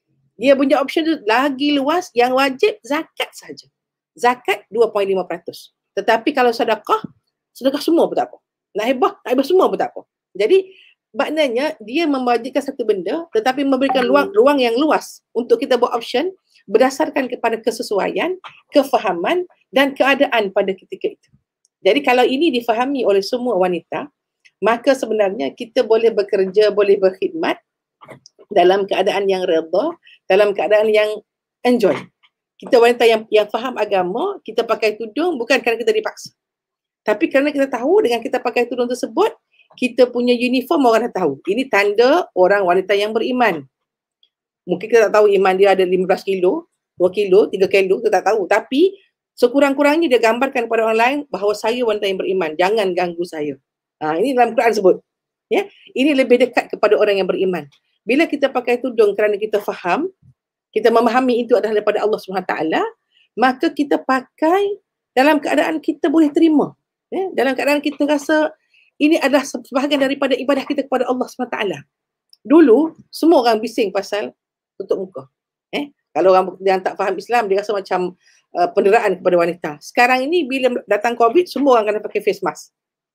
Speaker 5: Dia punya option tu lagi luas. Yang wajib zakat saja. Zakat dua perpuluhan lima peratus. Tetapi kalau sedekah, sedekah semua pun tak apa. Nak hibah, nak hibah semua pun tak apa. Jadi maknanya dia memwajibkan satu benda tetapi memberikan ruang, ruang yang luas untuk kita buat option berdasarkan kepada kesesuaian, kefahaman dan keadaan pada ketika itu. Jadi kalau ini difahami oleh semua wanita, maka sebenarnya kita boleh bekerja, boleh berkhidmat dalam keadaan yang redha, dalam keadaan yang enjoy. Kita wanita yang yang faham agama, kita pakai tudung bukan kerana kita dipaksa. Tapi kerana kita tahu dengan kita pakai tudung tersebut, kita punya uniform orang dah tahu. Ini tanda orang wanita yang beriman. Mungkin kita tak tahu iman dia ada lima belas kilo, dua kilo, tiga kilo, kita tak tahu. Tapi sekurang-kurangnya dia gambarkan kepada orang lain bahawa saya wanita yang beriman. Jangan ganggu saya. Ha, ini dalam Quran sebut. Ya, ini lebih dekat kepada orang yang beriman. Bila kita pakai tudung kerana kita faham, kita memahami itu adalah daripada Allah subhanahu wa taala, maka kita pakai dalam keadaan kita boleh terima. Ya, dalam keadaan kita rasa ini adalah sebahagian daripada ibadah kita kepada Allah subhanahu wa taala. Dulu, semua orang bising pasal tutup muka. Eh, kalau orang yang tak faham Islam, dia rasa macam uh, penderaan kepada wanita. Sekarang ini, bila datang COVID, semua orang kena pakai face mask.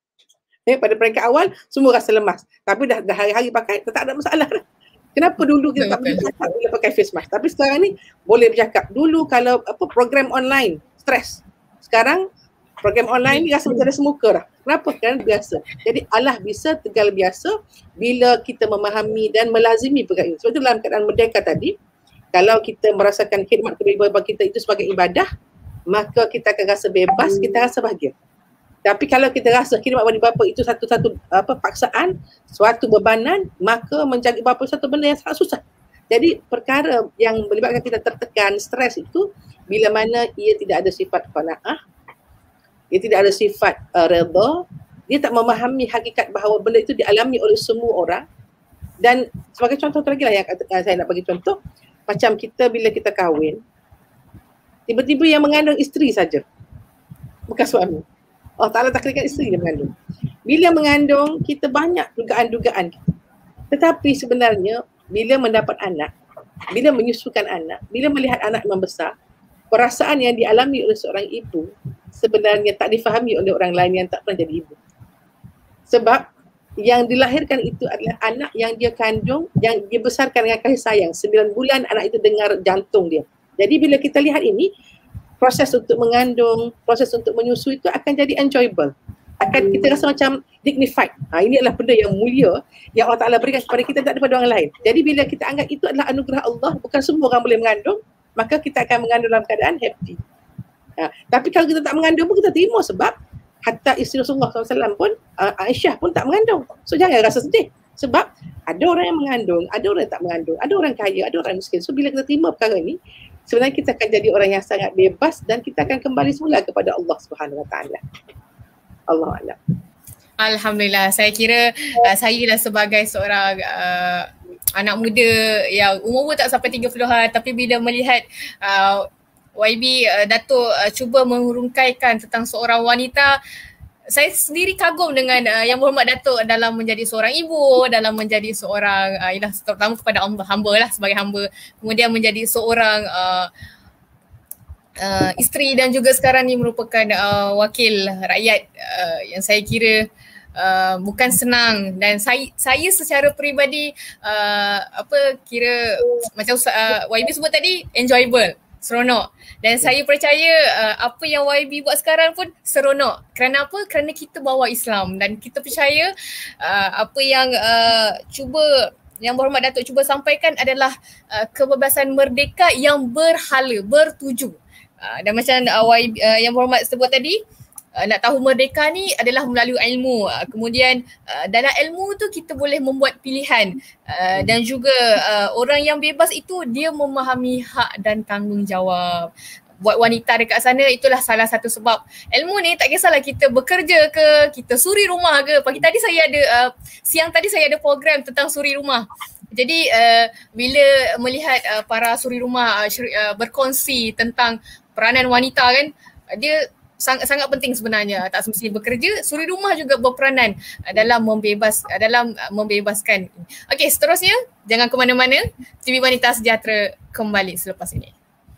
Speaker 5: Eh, pada peringkat awal, semua rasa lemas. Tapi dah, dah hari-hari pakai, tak ada masalah. Kenapa dulu kita tak boleh bercakap bila pakai face mask? Tapi sekarang ni, boleh bercakap. Dulu kalau apa program online, stres. Sekarang, program online ni rasa macam ada semuka dah. Kenapa? Kerana biasa. Jadi Allah bisa tegal biasa bila kita memahami dan melazimi perkara ini. Sebab itu dalam keadaan merdeka tadi, Kalau kita merasakan khidmat kepada ibu bapa kita itu sebagai ibadah, maka kita akan rasa bebas, kita rasa bahagia. Tapi kalau kita rasa khidmat kepada ibu bapa itu satu-satu apa paksaan, suatu bebanan, maka menjaga ibu bapa satu benda yang sangat susah. Jadi perkara yang melibatkan kita tertekan, stres itu bila mana ia tidak ada sifat qanaah, ia tidak ada sifat uh, redha, dia tak memahami hakikat bahawa benda itu dialami oleh semua orang. Dan sebagai contoh lagi lah yang saya nak bagi contoh, macam kita bila kita kahwin, tiba-tiba yang mengandung isteri saja, bukan suami. Allah Ta'ala takdirkan isteri yang mengandung. Bila mengandung, kita banyak dugaan-dugaan kita. Tetapi sebenarnya bila mendapat anak, bila menyusukan anak, bila melihat anak membesar, perasaan yang dialami oleh seorang ibu sebenarnya tak difahami oleh orang lain yang tak pernah jadi ibu. Sebab yang dilahirkan itu adalah anak yang dia kandung, yang dia besarkan dengan kasih sayang. sembilan bulan anak itu dengar jantung dia. Jadi bila kita lihat ini, proses untuk mengandung, proses untuk menyusui itu akan jadi enjoyable. Akan kita rasa macam dignified. Ha, ini adalah benda yang mulia yang Allah Ta'ala berikan kepada kita tak daripada orang lain. Jadi bila kita anggap itu adalah anugerah Allah, bukan semua orang boleh mengandung, maka kita akan mengandung dalam keadaan happy. Ha, tapi kalau kita tak mengandung pun kita terima sebab hatta isteri Rasulullah sallallahu alaihi wasallam pun, uh, Aisyah pun tak mengandung. So jangan rasa sedih. Sebab ada orang yang mengandung, ada orang yang tak mengandung, ada orang kaya, ada orang miskin. So bila kita terima perkara ini, sebenarnya kita akan jadi orang yang sangat bebas dan kita akan kembali semula kepada Allah Subhanahu Wa Taala. Allah A'lam.
Speaker 1: Alhamdulillah, saya kira uh, saya lah sebagai seorang uh, anak muda yang umur pun tak sampai tiga puluhan, tapi bila melihat uh, Y B uh, Datuk uh, cuba mengurungkaikan tentang seorang wanita, saya sendiri kagum dengan uh, Yang Berhormat Datuk dalam menjadi seorang ibu, dalam menjadi seorang uh, ialah terutama kepada hamba, hamba lah sebagai hamba, kemudian menjadi seorang uh, Uh, isteri dan juga sekarang ni merupakan uh, wakil rakyat uh, yang saya kira uh, bukan senang. Dan saya saya secara peribadi uh, apa kira macam uh, Y B sebut tadi, enjoyable, seronok. Dan saya percaya uh, apa yang Y B buat sekarang pun seronok. Kerana apa? Kerana kita bawa Islam dan kita percaya uh, apa yang uh, cuba Yang Berhormat Datuk cuba sampaikan adalah uh, kebebasan merdeka yang berhala, bertuju. Uh, dan macam uh, y, uh, Yang Berhormat sebut tadi, uh, nak tahu merdeka ni adalah melalui ilmu. Uh, kemudian uh, dalam ilmu tu kita boleh membuat pilihan. Uh, dan juga uh, orang yang bebas itu dia memahami hak dan tanggungjawab. Buat wanita dekat sana itulah salah satu sebab ilmu ni tak kisahlah kita bekerja ke, kita suri rumah ke. Pagi tadi saya ada, uh, siang tadi saya ada program tentang suri rumah. Jadi uh, bila melihat uh, para suri rumah uh, syuri, uh, berkongsi tentang peranan wanita kan, dia sangat sangat penting sebenarnya. Tak semestinya bekerja, suri rumah juga berperanan dalam membebas dalam membebaskan. Okey, seterusnya jangan ke mana-mana. T V Wanita Sejahtera kembali selepas ini.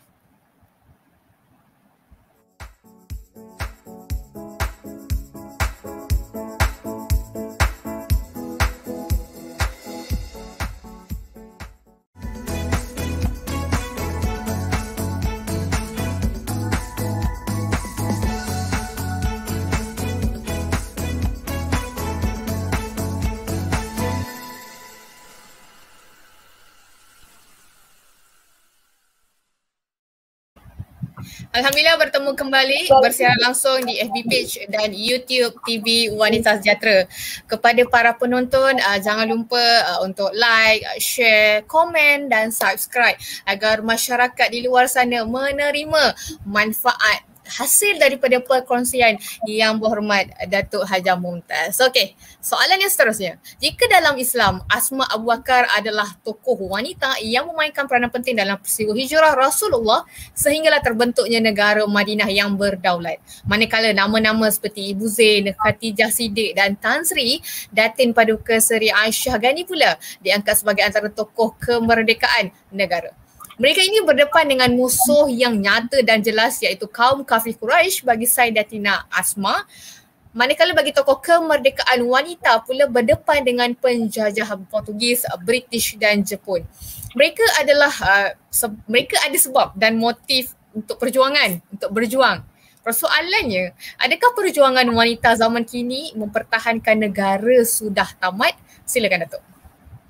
Speaker 1: Alhamdulillah bertemu kembali bersiaran langsung di F B page dan YouTube T V Wanita Sejahtera. Kepada para penonton, uh, jangan lupa uh, untuk like, share, komen dan subscribe agar masyarakat di luar sana menerima manfaat hasil daripada perkongsian Yang Berhormat Datuk Hajah Mumtaz. Okey, soalan yang seterusnya. Jika dalam Islam, Asma Abu Bakar adalah tokoh wanita yang memainkan peranan penting dalam peristiwa hijrah Rasulullah sehinggalah terbentuknya negara Madinah yang berdaulat. Manakala nama-nama seperti Ibu Zain, Khatijah Siddiq dan Tan Sri, Datin Paduka Seri Aisyah Ghani pula diangkat sebagai antara tokoh kemerdekaan negara. Mereka ini berdepan dengan musuh yang nyata dan jelas iaitu kaum kafir Quraisy bagi Sayyidatina Asma. Manakala bagi tokoh kemerdekaan wanita pula berdepan dengan penjajah Portugis, British dan Jepun. Mereka adalah uh, se- mereka ada sebab dan motif untuk perjuangan, untuk berjuang. Persoalannya, adakah perjuangan wanita zaman kini mempertahankan negara sudah tamat? Silakan Datuk.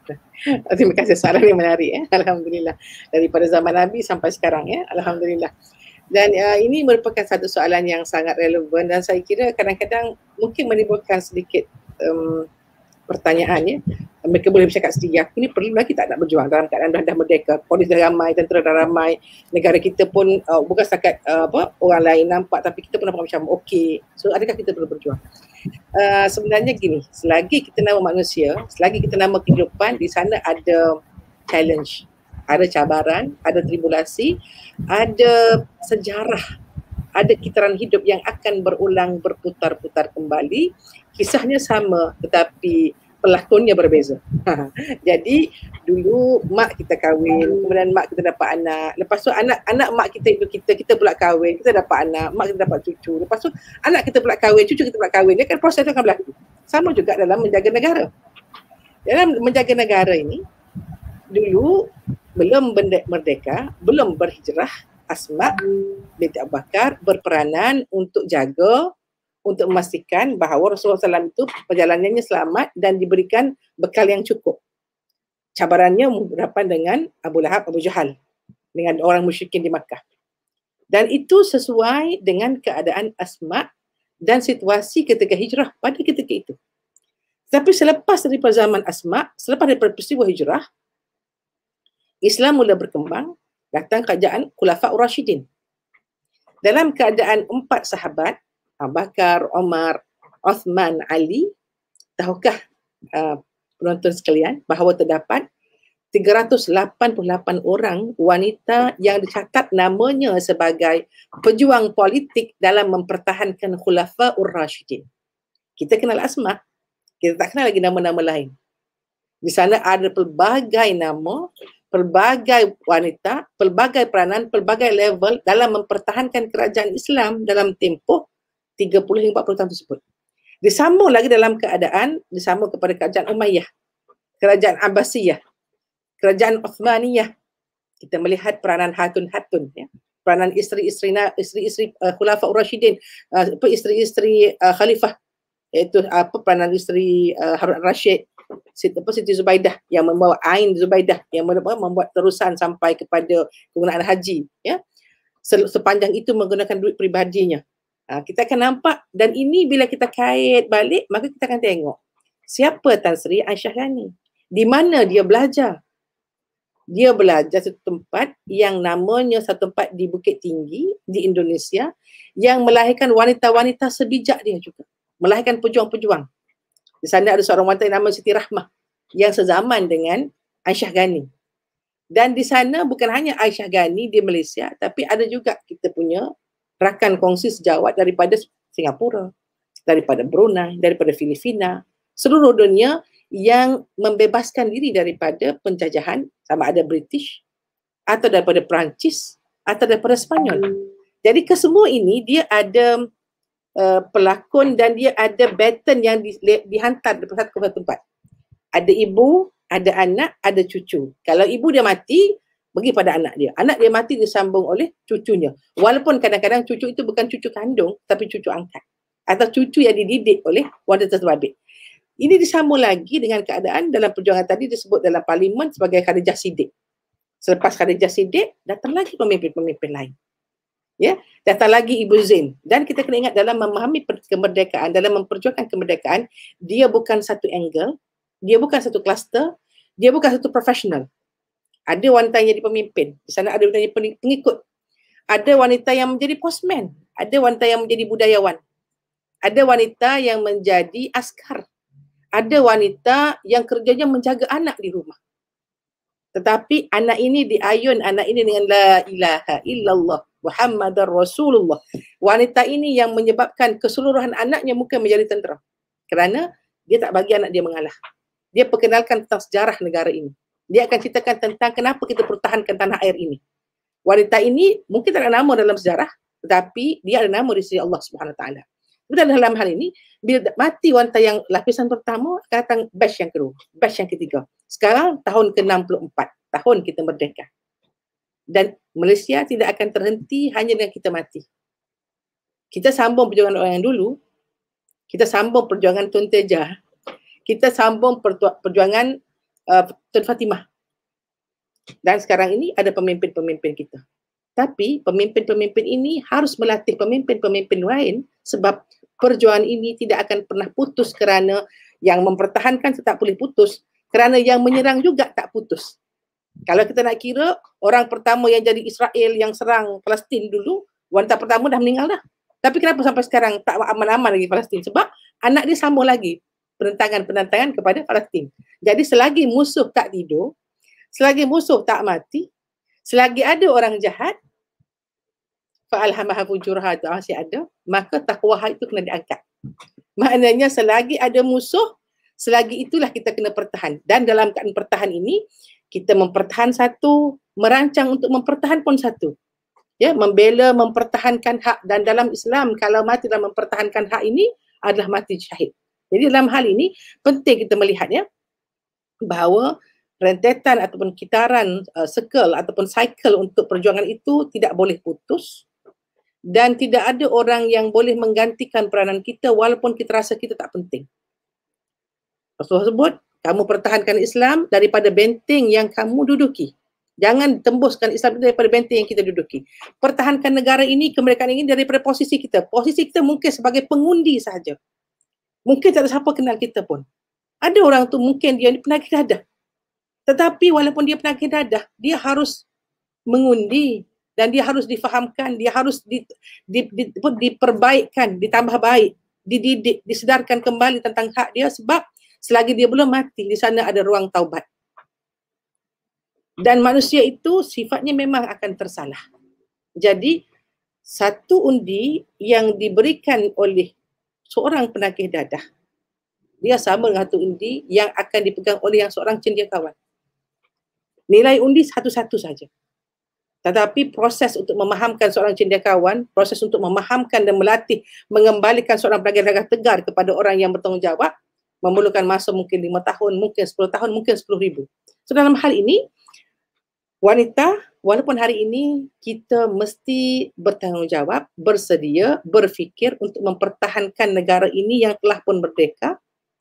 Speaker 5: Terima kasih, soalan yang menarik ya. Alhamdulillah. Daripada zaman Nabi sampai sekarang ya. Alhamdulillah. Dan uh, ini merupakan satu soalan yang sangat relevan dan saya kira kadang-kadang mungkin menimbulkan sedikit um, pertanyaan ya. Mereka boleh bercakap sendiri, aku ni perlu lagi tak nak berjuang dalam keadaan dah, dah merdeka, polis dah ramai, tentera dah ramai, negara kita pun uh, bukan setakat uh, apa orang lain nampak tapi kita pun nampak macam okey. So adakah kita perlu berjuang? Uh, sebenarnya gini, selagi kita nama manusia, selagi kita nama kehidupan, di sana ada challenge, ada cabaran, ada tribulasi, ada sejarah, ada kitaran hidup yang akan berulang berputar-putar kembali. Kisahnya sama tetapi pelakonnya berbeza. Jadi dulu mak kita kahwin, kemudian mak kita dapat anak. Lepas tu anak anak mak kita itu kita, kita pula kahwin, kita dapat anak, mak kita dapat cucu. Lepas tu anak kita pula kahwin, cucu kita pula kahwin. Dia kan proses itu akan berlaku. Sama juga dalam menjaga negara. Dalam menjaga negara ini, dulu belum merdeka, belum berhijrah, Asma binti Abu Bakar berperanan untuk jaga, untuk memastikan bahawa Rasulullah sallallahu alaihi wasallam itu perjalanannya selamat dan diberikan bekal yang cukup. Cabarannya berhadapan dengan Abu Lahab, Abu Jahal, dengan orang musyrikin di Makkah. Dan itu sesuai dengan keadaan Asma dan situasi ketika hijrah pada ketika itu. Tapi selepas daripada zaman Asma, selepas daripada peristiwa hijrah, Islam mula berkembang, datang kerajaan Khulafaur Rasyidin. Dalam keadaan empat sahabat, Abu Bakar, Umar, Uthman, Ali, tahukah uh, penonton sekalian bahawa terdapat tiga ratus lapan puluh lapan orang wanita yang dicatat namanya sebagai pejuang politik dalam mempertahankan Khulafaur Rasyidin. Kita kenal Asma, kita tak kenal lagi nama-nama lain. Di sana ada pelbagai nama, pelbagai wanita, pelbagai peranan, pelbagai level dalam mempertahankan kerajaan Islam dalam tempoh tiga puluh hingga empat puluh tahun tersebut. Disambung lagi dalam keadaan disambung kepada kerajaan Umayyah, kerajaan Abbasiyah, kerajaan Uthmaniyah. Kita melihat peranan hatun-hatun ya, peranan isteri-isteri isteri-isteri uh, Khulafaur Rasyidin, uh, apa isteri-isteri uh, khalifah, iaitu uh, apa peranan isteri uh, Harun Rashid, Siti, apa Siti Zubaidah yang membawa Ain Zubaidah yang membuat, membuat terusan sampai kepada penggunaan haji ya. Sepanjang itu menggunakan duit peribadinya. Ha, kita akan nampak, dan ini bila kita kait balik, maka kita akan tengok siapa Tan Sri Aisyah Ghani, di mana dia belajar. Dia belajar satu tempat yang namanya satu tempat di Bukit Tinggi di Indonesia yang melahirkan wanita-wanita sebijak dia juga, melahirkan pejuang-pejuang. Di sana ada seorang wanita yang nama Siti Rahmah yang sezaman dengan Aisyah Ghani. Dan di sana bukan hanya Aisyah Ghani di Malaysia, tapi ada juga kita punya rakan kongsi sejawat daripada Singapura, daripada Brunei, daripada Filipina, seluruh dunia yang membebaskan diri daripada penjajahan, sama ada British atau daripada Perancis atau daripada Spanyol. Jadi kesemua ini dia ada uh, pelakon dan dia ada baton yang di, dihantar dari satu ke satu tempat. Ada ibu, ada anak, ada cucu. Kalau ibu dia mati, bagi pada anak dia. Anak dia mati disambung oleh cucunya. Walaupun kadang-kadang cucu itu bukan cucu kandung, tapi cucu angkat. Atau cucu yang dididik oleh wanita terbabit. Ini disambung lagi dengan keadaan dalam perjuangan tadi disebut dalam parlimen sebagai Khadijah Siddiq. Selepas Khadijah Siddiq, datang lagi pemimpin-pemimpin lain. Ya, datang lagi Ibu Zain. Dan kita kena ingat dalam memahami kemerdekaan, dalam memperjuangkan kemerdekaan, dia bukan satu angle, dia bukan satu kluster, dia bukan satu profesional. Ada wanita yang jadi pemimpin. Di sana ada wanita yang pengikut. Ada wanita yang menjadi postman. Ada wanita yang menjadi budayawan. Ada wanita yang menjadi askar. Ada wanita yang kerjanya menjaga anak di rumah. Tetapi anak ini diayun, anak ini dengan la ilaha illallah Muhammadar Rasulullah. Wanita ini yang menyebabkan keseluruhan anaknya mungkin menjadi tentera. Kerana dia tak bagi anak dia mengalah. Dia perkenalkan tentang sejarah negara ini. Dia akan ceritakan tentang kenapa kita pertahankan tanah air ini. Wanita ini mungkin tak ada nama dalam sejarah, tetapi dia ada nama di sisi Allah Subhanahu Wa Taala. Dan dalam hal ini, bila mati wanita yang lapisan pertama, akan datang batch yang kedua, batch yang ketiga. Sekarang tahun ke enam puluh empat, tahun kita merdeka. Dan Malaysia tidak akan terhenti hanya dengan kita mati. Kita sambung perjuangan orang yang dulu, kita sambung perjuangan Tun Tejah, kita sambung perjuangan uh, Tun Fatimah. Dan sekarang ini ada pemimpin-pemimpin kita. Tapi pemimpin-pemimpin ini harus melatih pemimpin-pemimpin lain sebab perjuangan ini tidak akan pernah putus kerana yang mempertahankan tak boleh putus, kerana yang menyerang juga tak putus. Kalau kita nak kira, orang pertama yang jadi Israel yang serang Palestin dulu, wanita pertama dah meninggal dah. Tapi kenapa sampai sekarang tak aman-aman lagi Palestin? Sebab anak dia sambung lagi penentangan-penentangan kepada Palestin. Jadi selagi musuh tak tidur, selagi musuh tak mati, selagi ada orang jahat, fa'alhamaha fujuraha itu masih ada, maka taqwa itu kena diangkat. Maknanya selagi ada musuh, selagi itulah kita kena pertahan. Dan dalam keadaan pertahan ini, kita mempertahan satu, merancang untuk mempertahan pun satu. Ya, membela, mempertahankan hak. Dan dalam Islam, kalau mati dalam mempertahankan hak ini adalah mati syahid. Jadi dalam hal ini, penting kita melihatnya bahawa rentetan ataupun kitaran uh, circle ataupun cycle untuk perjuangan itu tidak boleh putus. Dan tidak ada orang yang boleh menggantikan peranan kita walaupun kita rasa kita tak penting. Rasulullah sebut, kamu pertahankan Islam daripada benteng yang kamu duduki. Jangan tembuskan Islam daripada benteng yang kita duduki. Pertahankan negara ini, kemerdekaan ini daripada posisi kita. Posisi kita mungkin sebagai pengundi sahaja. Mungkin tak ada siapa kenal kita pun. Ada orang tu mungkin dia ni penagih dadah. Tetapi walaupun dia penagih dadah, dia harus mengundi. Dan dia harus difahamkan, dia harus di, di, di, di, diperbaikkan, ditambah baik, dididik, disedarkan kembali tentang hak dia sebab selagi dia belum mati, di sana ada ruang taubat. Dan manusia itu sifatnya memang akan tersalah. Jadi, satu undi yang diberikan oleh seorang penagih dadah, dia sama dengan satu undi yang akan dipegang oleh yang seorang cendekiawan. Nilai undi satu-satu saja. Tetapi proses untuk memahamkan seorang cendekiawan, proses untuk memahamkan dan melatih, mengembalikan seorang penagih dadah tegar kepada orang yang bertanggungjawab, memerlukan masa mungkin lima tahun, mungkin sepuluh tahun, mungkin sepuluh ribu. So dalam hal ini, wanita, walaupun hari ini kita mesti bertanggungjawab, bersedia, berfikir untuk mempertahankan negara ini yang telah pun merdeka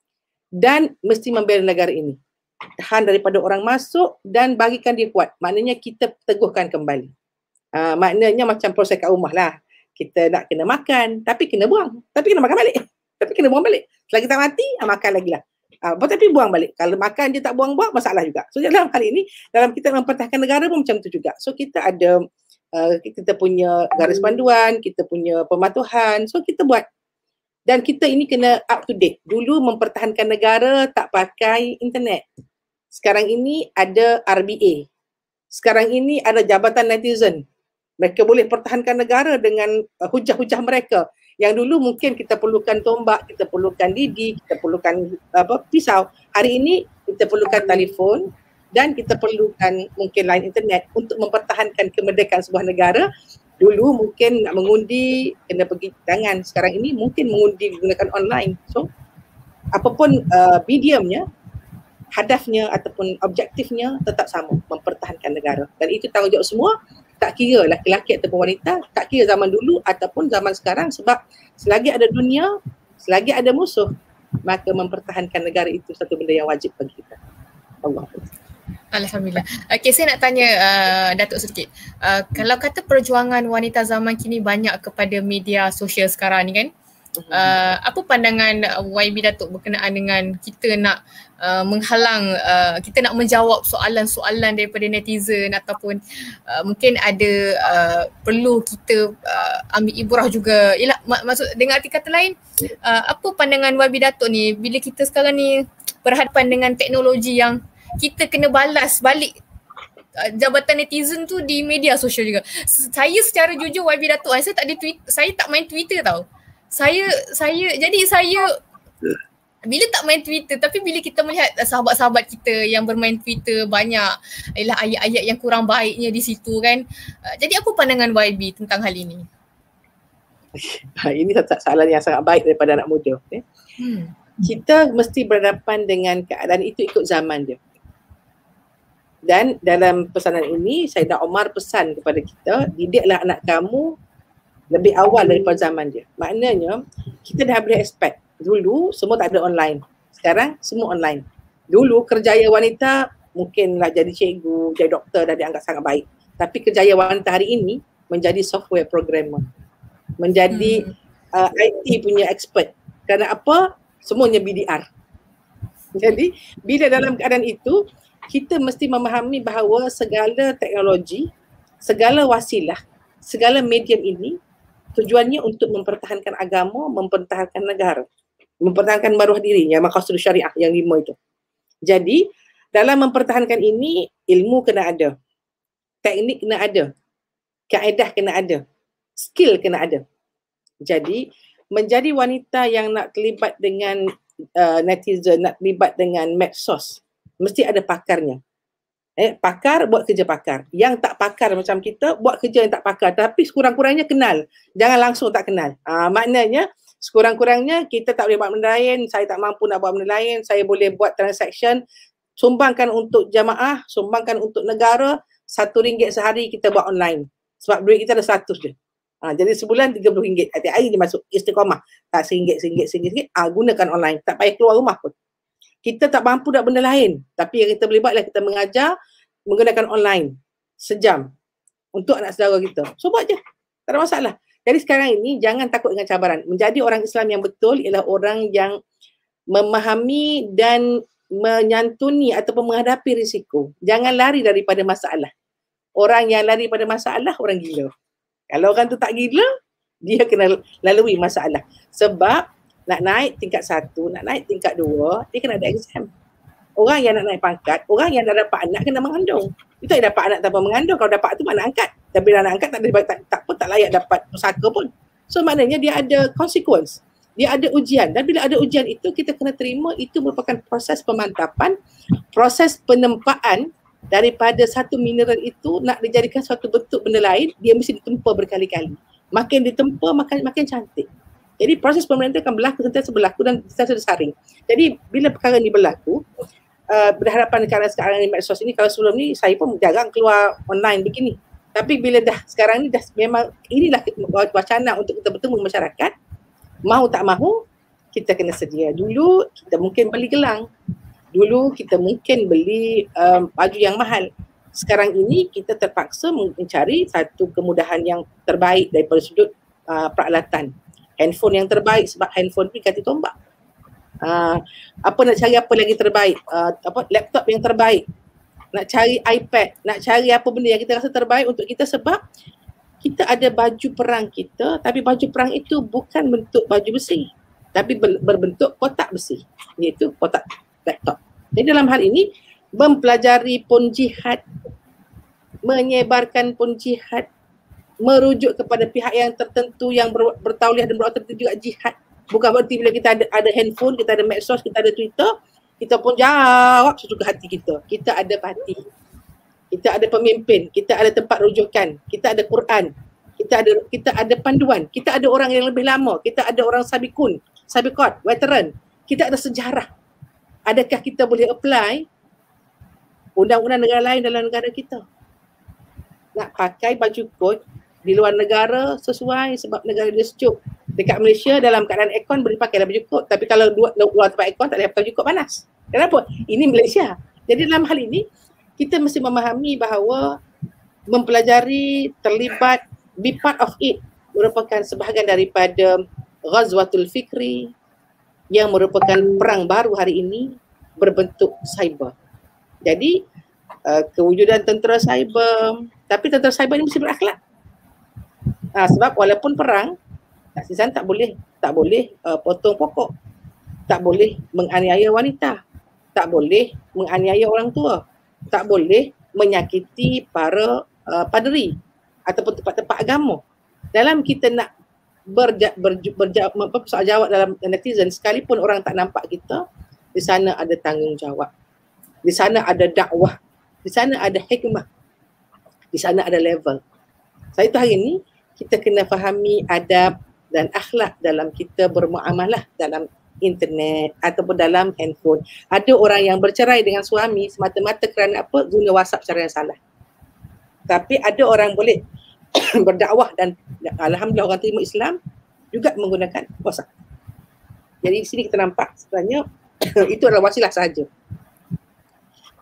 Speaker 5: dan mesti membela negara ini. Tahan daripada orang masuk dan bagikan dia kuat. Maknanya kita teguhkan kembali. Uh, maknanya macam proses kat rumah lah. Kita nak kena makan, tapi kena buang. Tapi kena makan balik. Tapi kena buang balik. Selagi tak mati, uh, makan lagi lah. Uh, tapi buang balik. Kalau makan dia tak buang-buang, masalah juga. So dalam hal ini, dalam kita mempertahankan negara pun macam tu juga. So kita ada, uh, kita punya garis panduan, kita punya pematuhan. So kita buat. Dan kita ini kena up to date. Dulu mempertahankan negara tak pakai internet. Sekarang ini ada R B A. Sekarang ini ada Jabatan Netizen. Mereka boleh pertahankan negara dengan uh, hujah-hujah mereka. Yang dulu mungkin kita perlukan tombak, kita perlukan lidi, kita perlukan apa, pisau. Hari ini kita perlukan telefon dan kita perlukan mungkin line internet untuk mempertahankan kemerdekaan sebuah negara. Dulu mungkin nak mengundi kena pergi tangan. Sekarang ini mungkin mengundi menggunakan online. So apapun uh, mediumnya, hadafnya ataupun objektifnya tetap sama, mempertahankan negara. Dan itu tanggungjawab semua, tak kira lelaki ataupun wanita, tak kira zaman dulu ataupun zaman sekarang sebab selagi ada dunia, selagi ada musuh, maka mempertahankan negara itu satu benda yang wajib bagi kita. Allah.
Speaker 1: Alhamdulillah. Okey, saya nak tanya uh, Datuk sedikit. Uh, kalau kata perjuangan wanita zaman kini banyak kepada media sosial sekarang ni kan, uh, apa pandangan Y B Datuk berkenaan dengan kita nak uh, menghalang, uh, kita nak menjawab soalan-soalan daripada netizen ataupun uh, mungkin ada uh, perlu kita uh, ambil ibrah juga. Yalah, mak- maksud dengan arti kata lain, uh, apa pandangan Y B Datuk ni bila kita sekarang ni berhadapan dengan teknologi yang kita kena balas balik uh, jabatan netizen tu di media sosial juga. Saya secara jujur Y B Datuk, saya tak ada tweet, saya tak main Twitter tau. Saya saya jadi saya bila tak main Twitter, tapi bila kita melihat sahabat-sahabat kita yang bermain Twitter banyak ialah ayat-ayat yang kurang baiknya di situ kan. Uh, jadi apa pandangan Y B tentang hal ini?
Speaker 5: Ini soalan yang sangat baik daripada anak muda. Eh. Hmm. Kita mesti berhadapan dengan keadaan itu ikut zaman dia. Dan dalam pesanan ini, Sayyidina Omar pesan kepada kita, didiklah anak kamu lebih awal daripada zaman dia. Maknanya, kita dah boleh expect. Dulu, semua tak ada online. Sekarang, semua online. Dulu kerjaya wanita mungkinlah jadi cikgu, jadi doktor dah dianggap sangat baik. Tapi kerjaya wanita hari ini menjadi software programmer, menjadi hmm. uh, I T punya expert. Kerana apa? Semuanya B D R. Jadi bila dalam keadaan itu, kita mesti memahami bahawa segala teknologi, segala wasilah, segala medium ini tujuannya untuk mempertahankan agama, mempertahankan negara, mempertahankan maruah diri, yang maqasid syariah yang lima itu. Jadi dalam mempertahankan ini, ilmu kena ada, teknik kena ada, kaedah kena ada, skill kena ada. Jadi menjadi wanita yang nak terlibat dengan uh, netizen, nak terlibat dengan medsos, mesti ada pakarnya. Eh, pakar buat kerja pakar. Yang tak pakar macam kita buat kerja yang tak pakar, tapi sekurang-kurangnya kenal. Jangan langsung tak kenal. Uh, maknanya sekurang-kurangnya kita tak boleh buat benda lain, saya tak mampu nak buat benda lain, saya boleh buat transaction, sumbangkan untuk jamaah, sumbangkan untuk negara, satu ringgit sehari kita buat online. Sebab duit kita ada seratus je. Ha, jadi sebulan tiga puluh ringgit. Setiap hari dia masuk istiqamah. Tak seringgit, seringgit, seringgit, seringgit. Ha, gunakan online. Tak payah keluar rumah pun. Kita tak mampu nak benda lain. Tapi yang kita boleh buat adalah kita mengajar menggunakan online. Sejam. Untuk anak saudara kita. So buat je. Tak ada masalah. Jadi sekarang ini jangan takut dengan cabaran. Menjadi orang Islam yang betul ialah orang yang memahami dan menyantuni ataupun menghadapi risiko. Jangan lari daripada masalah. Orang yang lari daripada masalah, orang gila. Kalau orang tu tak gila, dia kena lalui masalah. Sebab nak naik tingkat satu, nak naik tingkat dua, dia kena ada exam. Orang yang nak naik pangkat, orang yang dah dapat anak kena mengandung. Dia tak dapat anak tanpa mengandung. Kalau dapat tu mana angkat. Tapi bila nak angkat tak, tak, tak, tak, tak layak dapat pusaka pun. So maknanya dia ada consequence. Dia ada ujian. Dan bila ada ujian itu, kita kena terima itu merupakan proses pemantapan, proses penempaan daripada satu mineral itu nak dijadikan suatu bentuk benda lain, dia mesti ditempa berkali-kali. Makin ditempa, makin, makin cantik. Jadi proses pemerintah akan berlaku, sentiasa berlaku dan sentiasa disaring. Jadi bila perkara ni berlaku, uh, berhadapan dengan sekarang ni medsos ini, kalau sebelum ni saya pun jarang keluar online begini. Tapi bila dah sekarang ni dah memang inilah wacana untuk kita bertemu masyarakat, mahu tak mahu kita kena sedia. Dulu kita mungkin beli gelang. Dulu kita mungkin beli um, baju yang mahal. Sekarang ini kita terpaksa mencari satu kemudahan yang terbaik daripada sudut uh, peralatan. Handphone yang terbaik sebab handphone ni ganti tombak. Uh, apa nak cari apa lagi terbaik? Uh, apa laptop yang terbaik. Nak cari iPad, nak cari apa benda yang kita rasa terbaik untuk kita sebab kita ada baju perang kita, tapi baju perang itu bukan bentuk baju besi, tapi berbentuk kotak besi, iaitu kotak laptop. Jadi dalam hal ini, mempelajari pun jihad, menyebarkan pun jihad, merujuk kepada pihak yang tertentu yang ber, bertauliah dan berotot itu juga jihad. Bukan berarti bila kita ada, ada handphone, kita ada medsos, kita ada Twitter, kita pun jawab sesuka hati kita. Kita ada parti, kita ada pemimpin, kita ada tempat rujukan, kita ada Quran, kita ada kita ada panduan, kita ada orang yang lebih lama, kita ada orang sabikun, sabikot, veteran, kita ada sejarah. Adakah kita boleh apply undang-undang negara lain dalam negara kita? Nak pakai baju kot di luar negara sesuai sebab negara dia sejuk. Dekat Malaysia dalam keadaan aircon boleh pakai baju kot, tapi kalau luar, luar tempat aircon tak boleh pakai baju kot panas. Kenapa? Ini Malaysia. Jadi dalam hal ini kita mesti memahami bahawa mempelajari, terlibat, be part of it merupakan sebahagian daripada Ghazwatul Fikri yang merupakan perang baru hari ini berbentuk cyber. Jadi uh, kewujudan tentera cyber, tapi tentera cyber ini mesti berakhlak. Uh, sebab walaupun perang, taksisan tak boleh tak boleh uh, potong pokok, tak boleh menganiaya wanita, tak boleh menganiaya orang tua, tak boleh menyakiti para uh, paderi ataupun tempat-tempat agama. Dalam kita nak berja, berja, berja, berja, jawab dalam netizen, sekalipun orang tak nampak kita, di sana ada tanggungjawab, di sana ada dakwah, di sana ada hikmah, di sana ada level. Saya tu hari ni kita kena fahami adab dan akhlak dalam kita bermuamalah dalam internet ataupun dalam handphone. Ada orang yang bercerai dengan suami semata-mata kerana apa? Guna WhatsApp cara yang salah. Tapi ada orang boleh berdakwah dan alhamdulillah orang terima Islam juga menggunakan WhatsApp. Jadi di sini kita nampak sebenarnya itu adalah wasilah sahaja.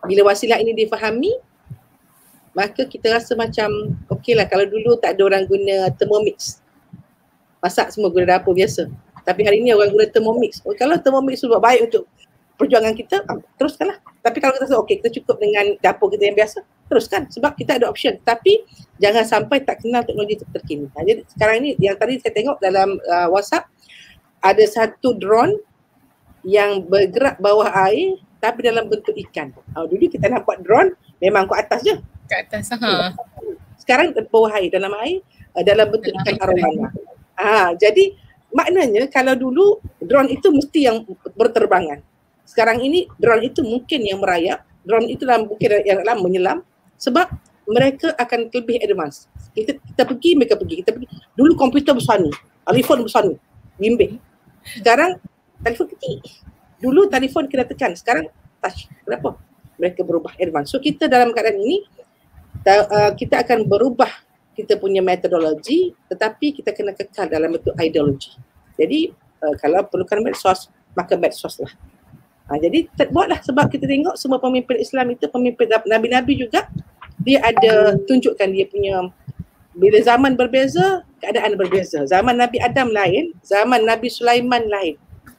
Speaker 5: Bila wasilah ini difahami, maka kita rasa macam okey lah, kalau dulu tak ada orang guna Thermomix, masak semua guna dapur biasa. Tapi hari ni orang guna Thermomix. Oh, kalau Thermomix tu buat baik untuk perjuangan kita, teruskanlah. Tapi kalau kita rasa okey, kita cukup dengan dapur kita yang biasa, teruskan sebab kita ada option. Tapi jangan sampai tak kenal teknologi terkini. Ha, jadi sekarang ni yang tadi saya tengok dalam uh, WhatsApp, ada satu drone yang bergerak bawah air tapi dalam bentuk ikan. Ha, dulu kita nampak drone memang kat atas je.
Speaker 1: Kat atas. Ha.
Speaker 5: Sekarang bawah air, dalam air, uh, dalam bentuk dalam ikan arowana. Ha, jadi maknanya kalau dulu drone itu mesti yang berterbangan. Sekarang ini drone itu mungkin yang merayap, drone itu dalam mungkin yang dalam menyelam, sebab mereka akan lebih advance. Kita kita pergi, mereka pergi. Kita pergi. Dulu komputer besar ni, telefon besar ni, bimbing. Sekarang telefon kecil. Dulu telefon kena tekan, sekarang touch. Kenapa? Mereka berubah advance. So kita dalam keadaan ini, kita akan berubah kita punya metodologi, tetapi kita kena kekal dalam bentuk ideologi. Jadi kalau perlukan medsos, maka medsos lah. Ha, jadi buatlah, sebab kita tengok semua pemimpin Islam itu, pemimpin Nabi-Nabi juga, dia ada tunjukkan dia punya, bila zaman berbeza, keadaan berbeza. Zaman Nabi Adam lain, zaman Nabi Sulaiman lain,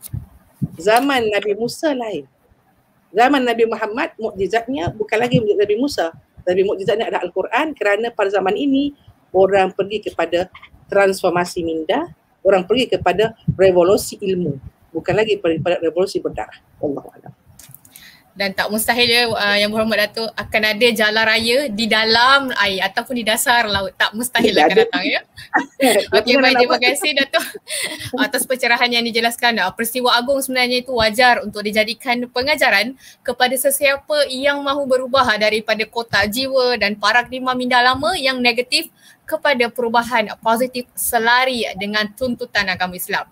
Speaker 5: zaman Nabi Musa lain. Zaman Nabi Muhammad, mukjizatnya bukan lagi mukjizat Nabi Musa, tapi mukjizatnya ada Al-Quran, kerana pada zaman ini orang pergi kepada transformasi minda, orang pergi kepada revolusi ilmu, bukan lagi pada revolusi berdarah. Allahuakbar.
Speaker 1: Dan tak mustahil ya, uh, Yang Berhormat Datuk, akan ada jalan raya di dalam air ataupun di dasar laut. Tak mustahil
Speaker 5: Tidak
Speaker 1: akan
Speaker 5: ada.
Speaker 1: datang ya. Okey, baik, terima kasih Datuk atas pencerahan yang dijelaskan. Uh, peristiwa agung sebenarnya itu wajar untuk dijadikan pengajaran kepada sesiapa yang mahu berubah daripada kotak jiwa dan paradigma minda lama yang negatif kepada perubahan positif selari dengan tuntutan agama Islam.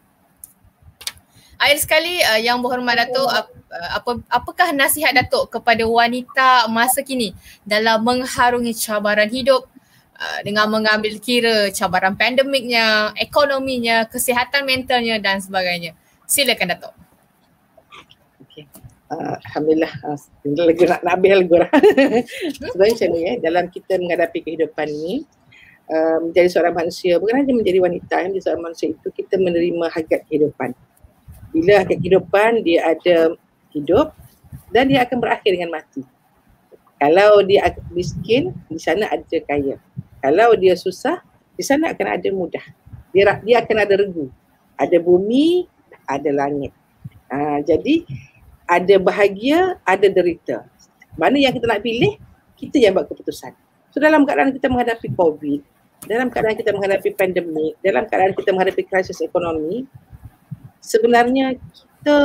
Speaker 1: Akhir sekali, uh, Yang Berhormat Datuk, uh, apa, apakah nasihat Datuk kepada wanita masa kini dalam mengharungi cabaran hidup uh, dengan mengambil kira cabaran pandemiknya, ekonominya, kesihatan mentalnya dan sebagainya? Silakan Datuk.
Speaker 5: Okay. Uh, Alhamdulillah, uh, lagu nak, nak habis lagu lah. Sebenarnya macam ni ya, dalam kita menghadapi kehidupan ni, uh, menjadi seorang manusia, bukan hanya menjadi wanita, menjadi seorang manusia itu kita menerima hakikat kehidupan. Bila hakikat kehidupan, dia ada hidup dan dia akan berakhir dengan mati. Kalau dia miskin, di sana ada kaya. Kalau dia susah, di sana akan ada mudah. Dia, dia akan ada regu. Ada bumi, ada langit. Ha, jadi ada bahagia, ada derita. Mana yang kita nak pilih, kita yang buat keputusan. So dalam keadaan kita menghadapi COVID, dalam keadaan kita menghadapi pandemik, dalam keadaan kita menghadapi krisis ekonomi, sebenarnya kita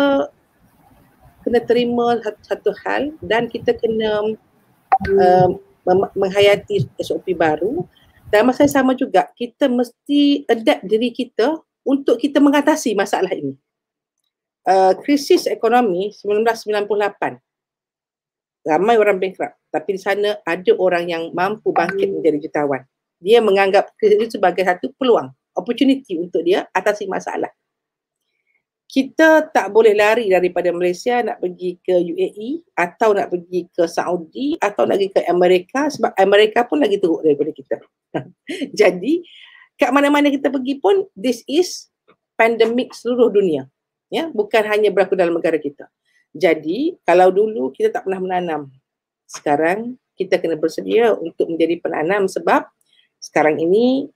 Speaker 5: kena terima satu, satu hal dan kita kena uh, menghayati S O P baru, dan masa yang sama juga kita mesti adapt diri kita untuk kita mengatasi masalah ini. Uh, krisis ekonomi sembilan belas sembilan puluh lapan, ramai orang bankrupt, tapi di sana ada orang yang mampu bangkit menjadi jutawan. Dia menganggap krisis itu sebagai satu peluang, opportunity untuk dia atasi masalah. Kita tak boleh lari daripada Malaysia nak pergi ke U A E atau nak pergi ke Saudi atau nak pergi ke Amerika, sebab Amerika pun lagi teruk daripada kita. Jadi kat mana-mana kita pergi pun, this is pandemik seluruh dunia. Ya, bukan hanya berlaku dalam negara kita. Jadi kalau dulu kita tak pernah menanam, sekarang kita kena bersedia untuk menjadi penanam, sebab sekarang ini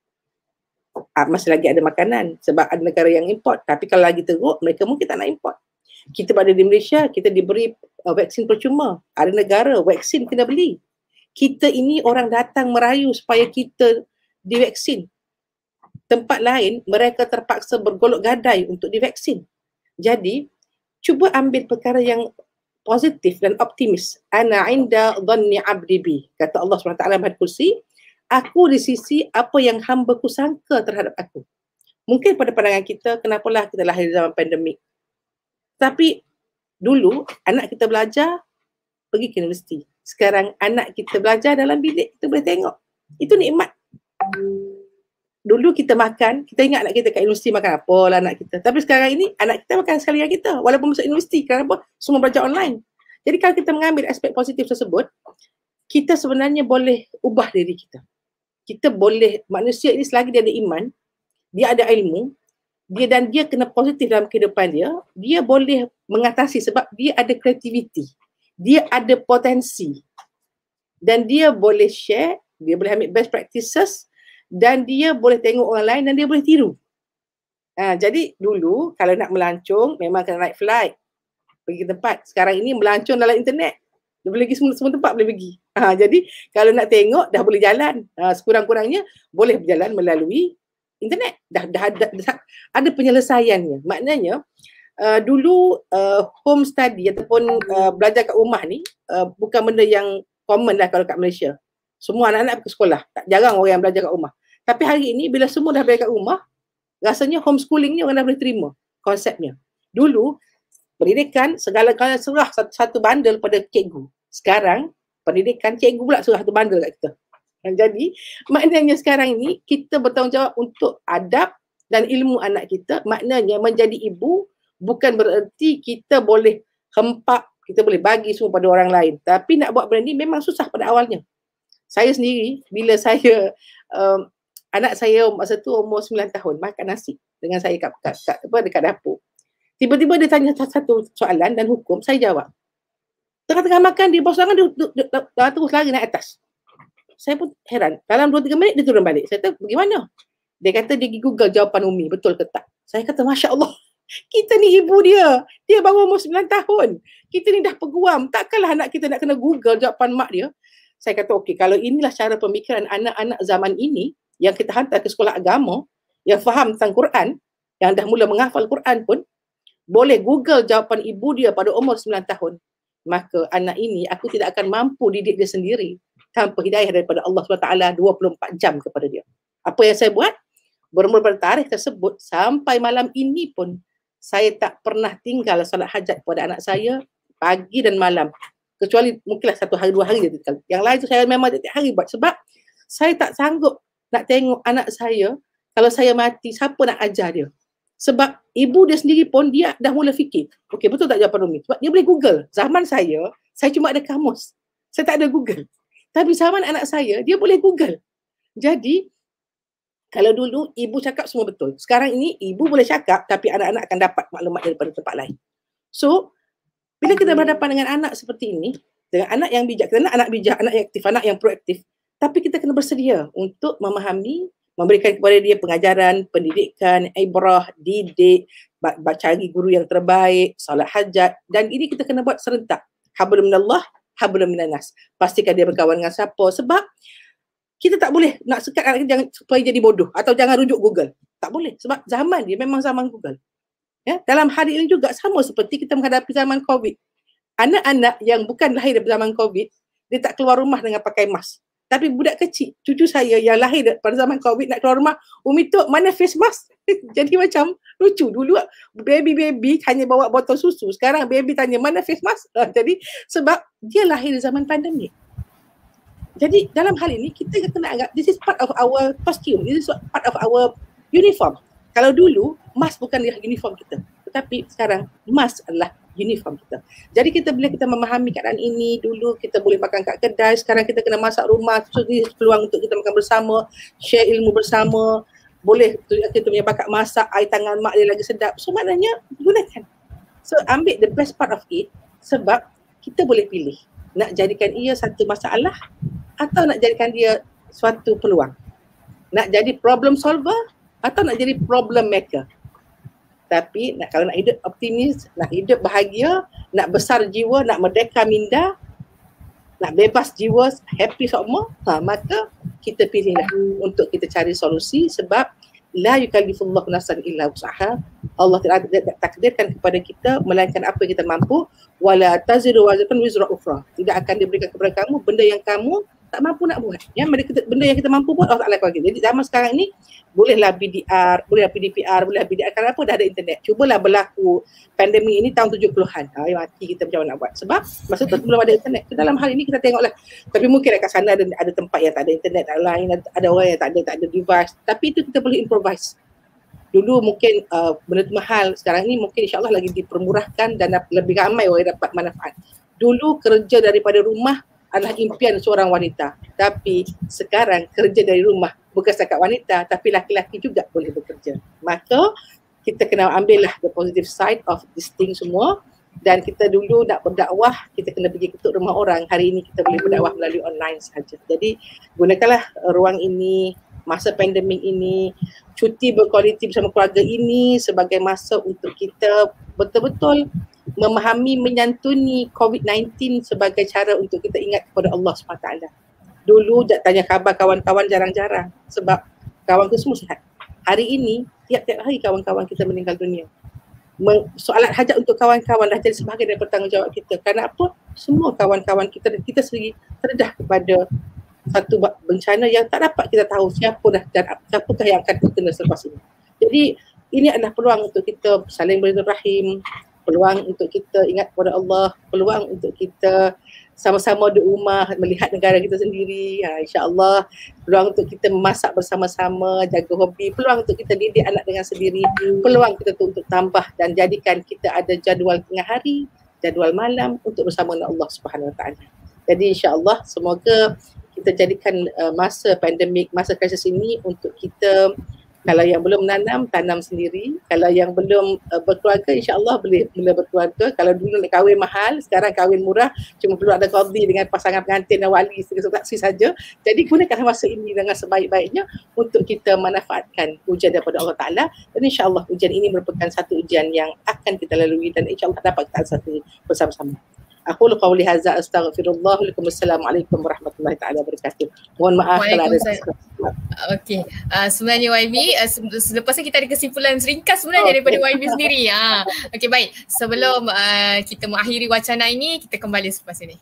Speaker 5: masih lagi ada makanan, sebab ada negara yang import. Tapi kalau lagi teruk, mereka mungkin tak nak import. Kita berada di Malaysia, kita diberi uh, vaksin percuma. Ada negara, vaksin kena beli. Kita ini orang datang merayu supaya kita divaksin. Tempat lain, mereka terpaksa bergolok gadai untuk divaksin. Jadi, cuba ambil perkara yang positif dan optimis. Ana inda dhanni abdi bi. Kata Allah subhanahu wa taala dalam Al-Qursi, aku di sisi apa yang hamba-Ku sangka terhadap aku. Mungkin pada pandangan kita, kenapalah kita lahir zaman pandemik. Tapi dulu anak kita belajar pergi ke universiti. Sekarang anak kita belajar dalam bilik, kita boleh tengok. Itu nikmat. Dulu kita makan, kita ingat anak kita kat universiti makan apa lah anak kita. Tapi sekarang ini anak kita makan sekali dengan kita walaupun masuk universiti. Kenapa? Semua belajar online. Jadi kalau kita mengambil aspek positif tersebut, kita sebenarnya boleh ubah diri kita. Kita boleh, manusia ini selagi dia ada iman, dia ada ilmu, dia dan dia kena positif dalam kehidupan dia, dia boleh mengatasi sebab dia ada kreativiti, dia ada potensi dan dia boleh share, dia boleh ambil best practices dan dia boleh tengok orang lain dan dia boleh tiru. Ha, jadi dulu kalau nak melancong memang kena naik flight pergi tempat. Sekarang ini melancong dalam internet. Dia boleh pergi semua, semua tempat boleh pergi. Ha, jadi kalau nak tengok dah boleh jalan. Ha, sekurang-kurangnya boleh berjalan melalui internet. Dah, dah, dah, dah ada penyelesaiannya. Maknanya uh, dulu uh, home study ataupun uh, belajar kat rumah ni uh, bukan benda yang common lah kalau kat Malaysia. Semua anak-anak pergi sekolah. Tak jarang orang yang belajar kat rumah. Tapi hari ini bila semua dah belajar kat rumah, rasanya homeschooling ni orang dah boleh terima konsepnya. Dulu pendidikan segala-galanya serah satu, satu bandel pada cikgu. Sekarang pendidikan cikgu pula serah satu bandel kat kita. Jadi maknanya sekarang ini kita bertanggungjawab untuk adab dan ilmu anak kita. Maknanya menjadi ibu bukan bererti kita boleh hempak, kita boleh bagi semua pada orang lain. Tapi nak buat benda ni memang susah pada awalnya. Saya sendiri bila saya um, anak saya masa tu umur sembilan tahun makan nasi dengan saya kat, kat, kat, apa, dekat dapur. Tiba-tiba dia tanya satu soalan dan hukum, saya jawab. Tengah-tengah makan dia bawa tangan dia, dia, dia, dia, dia terus lari naik atas. Saya pun heran. Dalam dua tiga minit dia turun balik. Saya kata bagaimana? Dia kata dia pergi Google jawapan Umi, betul ke tak? Saya kata Masya Allah. Kita ni ibu dia. Dia baru umur sembilan tahun. Kita ni dah peguam. Takkanlah anak kita nak kena Google jawapan mak dia. Saya kata okey, kalau inilah cara pemikiran anak-anak zaman ini yang kita hantar ke sekolah agama, yang faham tentang Quran, yang dah mula menghafal Quran pun, boleh Google jawapan ibu dia pada umur sembilan tahun. Maka anak ini aku tidak akan mampu didik dia sendiri tanpa hidayah daripada Allah subhanahu wa taala dua puluh empat jam kepada dia. Apa yang saya buat? Bermula pada tarikh tersebut sampai malam ini pun saya tak pernah tinggal solat hajat kepada anak saya pagi dan malam. Kecuali mungkinlah satu hari dua hari je tinggal. Yang lain tu saya memang tiap hari buat sebab saya tak sanggup nak tengok anak saya kalau saya mati siapa nak ajar dia. Sebab ibu dia sendiri pun dia dah mula fikir, okey betul tak jawapan Umi? Sebab dia boleh Google. Zaman saya, saya cuma ada kamus. Saya tak ada Google. Tapi zaman anak saya, dia boleh Google. Jadi, kalau dulu ibu cakap semua betul. Sekarang ini ibu boleh cakap tapi anak-anak akan dapat maklumat daripada tempat lain. So, bila kita berhadapan dengan anak seperti ini, dengan anak yang bijak, kita nak anak bijak, anak yang aktif, anak yang proaktif, tapi kita kena bersedia untuk memahami, memberikan kepada dia pengajaran, pendidikan, ibrah, didik, cari guru yang terbaik, solat hajat, dan ini kita kena buat serentak. Hablum minallah, hablum minannas. Pastikan dia berkawan dengan siapa, sebab kita tak boleh nak sekat anak kita jangan, supaya jadi bodoh atau jangan rujuk Google. Tak boleh, sebab zaman dia memang zaman Google. Ya, dalam hari ini juga sama seperti kita menghadapi zaman COVID. Anak-anak yang bukan lahir dari zaman COVID, dia tak keluar rumah dengan pakai mask. Tapi budak kecil, cucu saya yang lahir pada zaman COVID nak keluar rumah, Umi Tok mana face mask? Jadi macam lucu. Dulu baby-baby hanya bawa botol susu. Sekarang baby tanya mana face mask? Jadi sebab dia lahir di zaman pandemik. Jadi dalam hal ini kita kena anggap this is part of our costume. This is part of our uniform. Kalau dulu mask bukan uniform kita. Tetapi sekarang mask adalah uniform kita. Jadi kita bila kita memahami keadaan ini, dulu kita boleh makan kat kedai, sekarang kita kena masak rumah, so ini peluang untuk kita makan bersama, share ilmu bersama, boleh kita punya bakat masak, air tangan mak dia lagi sedap. So maknanya gunakan. So ambil the best part of it sebab kita boleh pilih nak jadikan ia satu masalah atau nak jadikan dia suatu peluang. Nak jadi problem solver atau nak jadi problem maker. Tapi nak, kalau nak hidup optimis, nak hidup bahagia, nak besar jiwa, nak merdeka minda, nak bebas jiwa, happy semua, ha, maka kita pilihlah untuk kita cari solusi sebab la yukallifullahu nafsan illa wus'aha. Allah tidak takdirkan kepada kita melainkan apa yang kita mampu. Wala taziru wazratun wizra ukhra. Tidak akan diberikan kepada kamu benda yang kamu tak mampu nak buat. Ya, benda yang kita mampu buat Allah Taala bagi. Jadi zaman sekarang ni bolehlah B D R, bolehlah P D P R, bolehlah B D R, kenapa dah ada internet. Cubalah berlaku pandemik ini tahun tujuh puluhan. Ha, mati kita macam mana nak buat. Sebab masa tu belum ada internet. So, dalam hal ini kita tengoklah. Tapi mungkin kat sana ada ada tempat yang tak ada internet, ada lain, ada, ada orang yang tak ada tak ada device. Tapi itu kita boleh improvise. Dulu mungkin uh, benda tu mahal, sekarang ni mungkin insya-Allah lagi dipermurahkan dan lebih ramai orang dapat manfaat. Dulu kerja daripada rumah adalah impian seorang wanita. Tapi sekarang kerja dari rumah bukan setakat wanita tapi laki-laki juga boleh bekerja. Maka kita kena ambil lah the positive side of this thing semua. Dan kita dulu nak berdakwah, kita kena pergi ketuk rumah orang. Hari ini kita boleh berdakwah melalui online sahaja. Jadi gunakanlah ruang ini, masa pandemik ini, cuti berkualiti bersama keluarga ini sebagai masa untuk kita betul-betul memahami, menyantuni covid sembilan belas sebagai cara untuk kita ingat kepada Allah subhanahu wa taala. Dulu tak tanya khabar kawan-kawan jarang-jarang sebab kawan kita semua sihat. Hari ini, tiap-tiap hari kawan-kawan kita meninggal dunia. Soalan hajat untuk kawan-kawan dah jadi sebahagian dari bertanggungjawab kita. Kerana apa? Semua kawan-kawan kita dan kita sendiri terdedah kepada satu bencana yang tak dapat kita tahu siapa dah dan siapakah yang akan terkena selepas ini. Jadi ini adalah peluang untuk kita saling bersilaturahim, peluang untuk kita ingat kepada Allah, peluang untuk kita sama-sama di rumah melihat negara kita sendiri, ha, insya-Allah, peluang untuk kita memasak bersama-sama, jaga hobi, peluang untuk kita didik anak dengan sendiri, peluang kita tu untuk tambah dan jadikan kita ada jadual tengah hari, jadual malam untuk bersama dengan Allah Subhanahu Wa Taala. Jadi insya-Allah semoga kita jadikan uh, masa pandemik, masa krisis ini untuk kita, kalau yang belum menanam, tanam sendiri. Kalau yang belum uh, berkeluarga, insya-Allah boleh mula berkeluarga. Kalau dulu nak kahwin mahal, sekarang kahwin murah, cuma perlu ada qadhi dengan pasangan pengantin dan wali saksi saja. Jadi gunakan masa ini dengan sebaik-baiknya untuk kita manfaatkan ujian daripada Allah Taala, dan insya-Allah ujian ini merupakan satu ujian yang akan kita lalui dan insya-Allah dapat kita satu bersama-sama. Aku lu qauli hadza astaghfirullah lakum. Assalamualaikum warahmatullahi taala wabarakatuh. Mohon maaf kalau ada salah.
Speaker 1: Okey, uh, sebenarnya Y B uh, selepas ni kita ada kesimpulan ringkas sebenarnya oh, daripada Y B sendiri. Ha. Okey, baik. Sebelum uh, kita mengakhiri wacana ini, kita kembali selepas ini.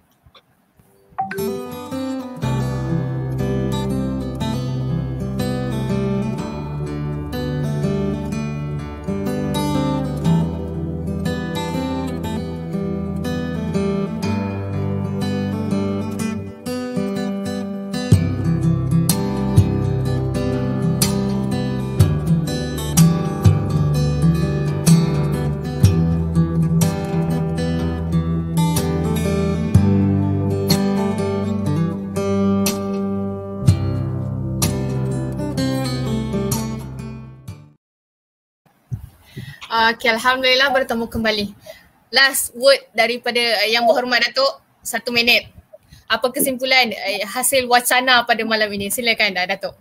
Speaker 1: Okay, Alhamdulillah bertemu kembali. Last word daripada Yang Berhormat Datuk, satu minit. Apa kesimpulan eh, hasil wacana pada malam ini? Silakan dah, Datuk.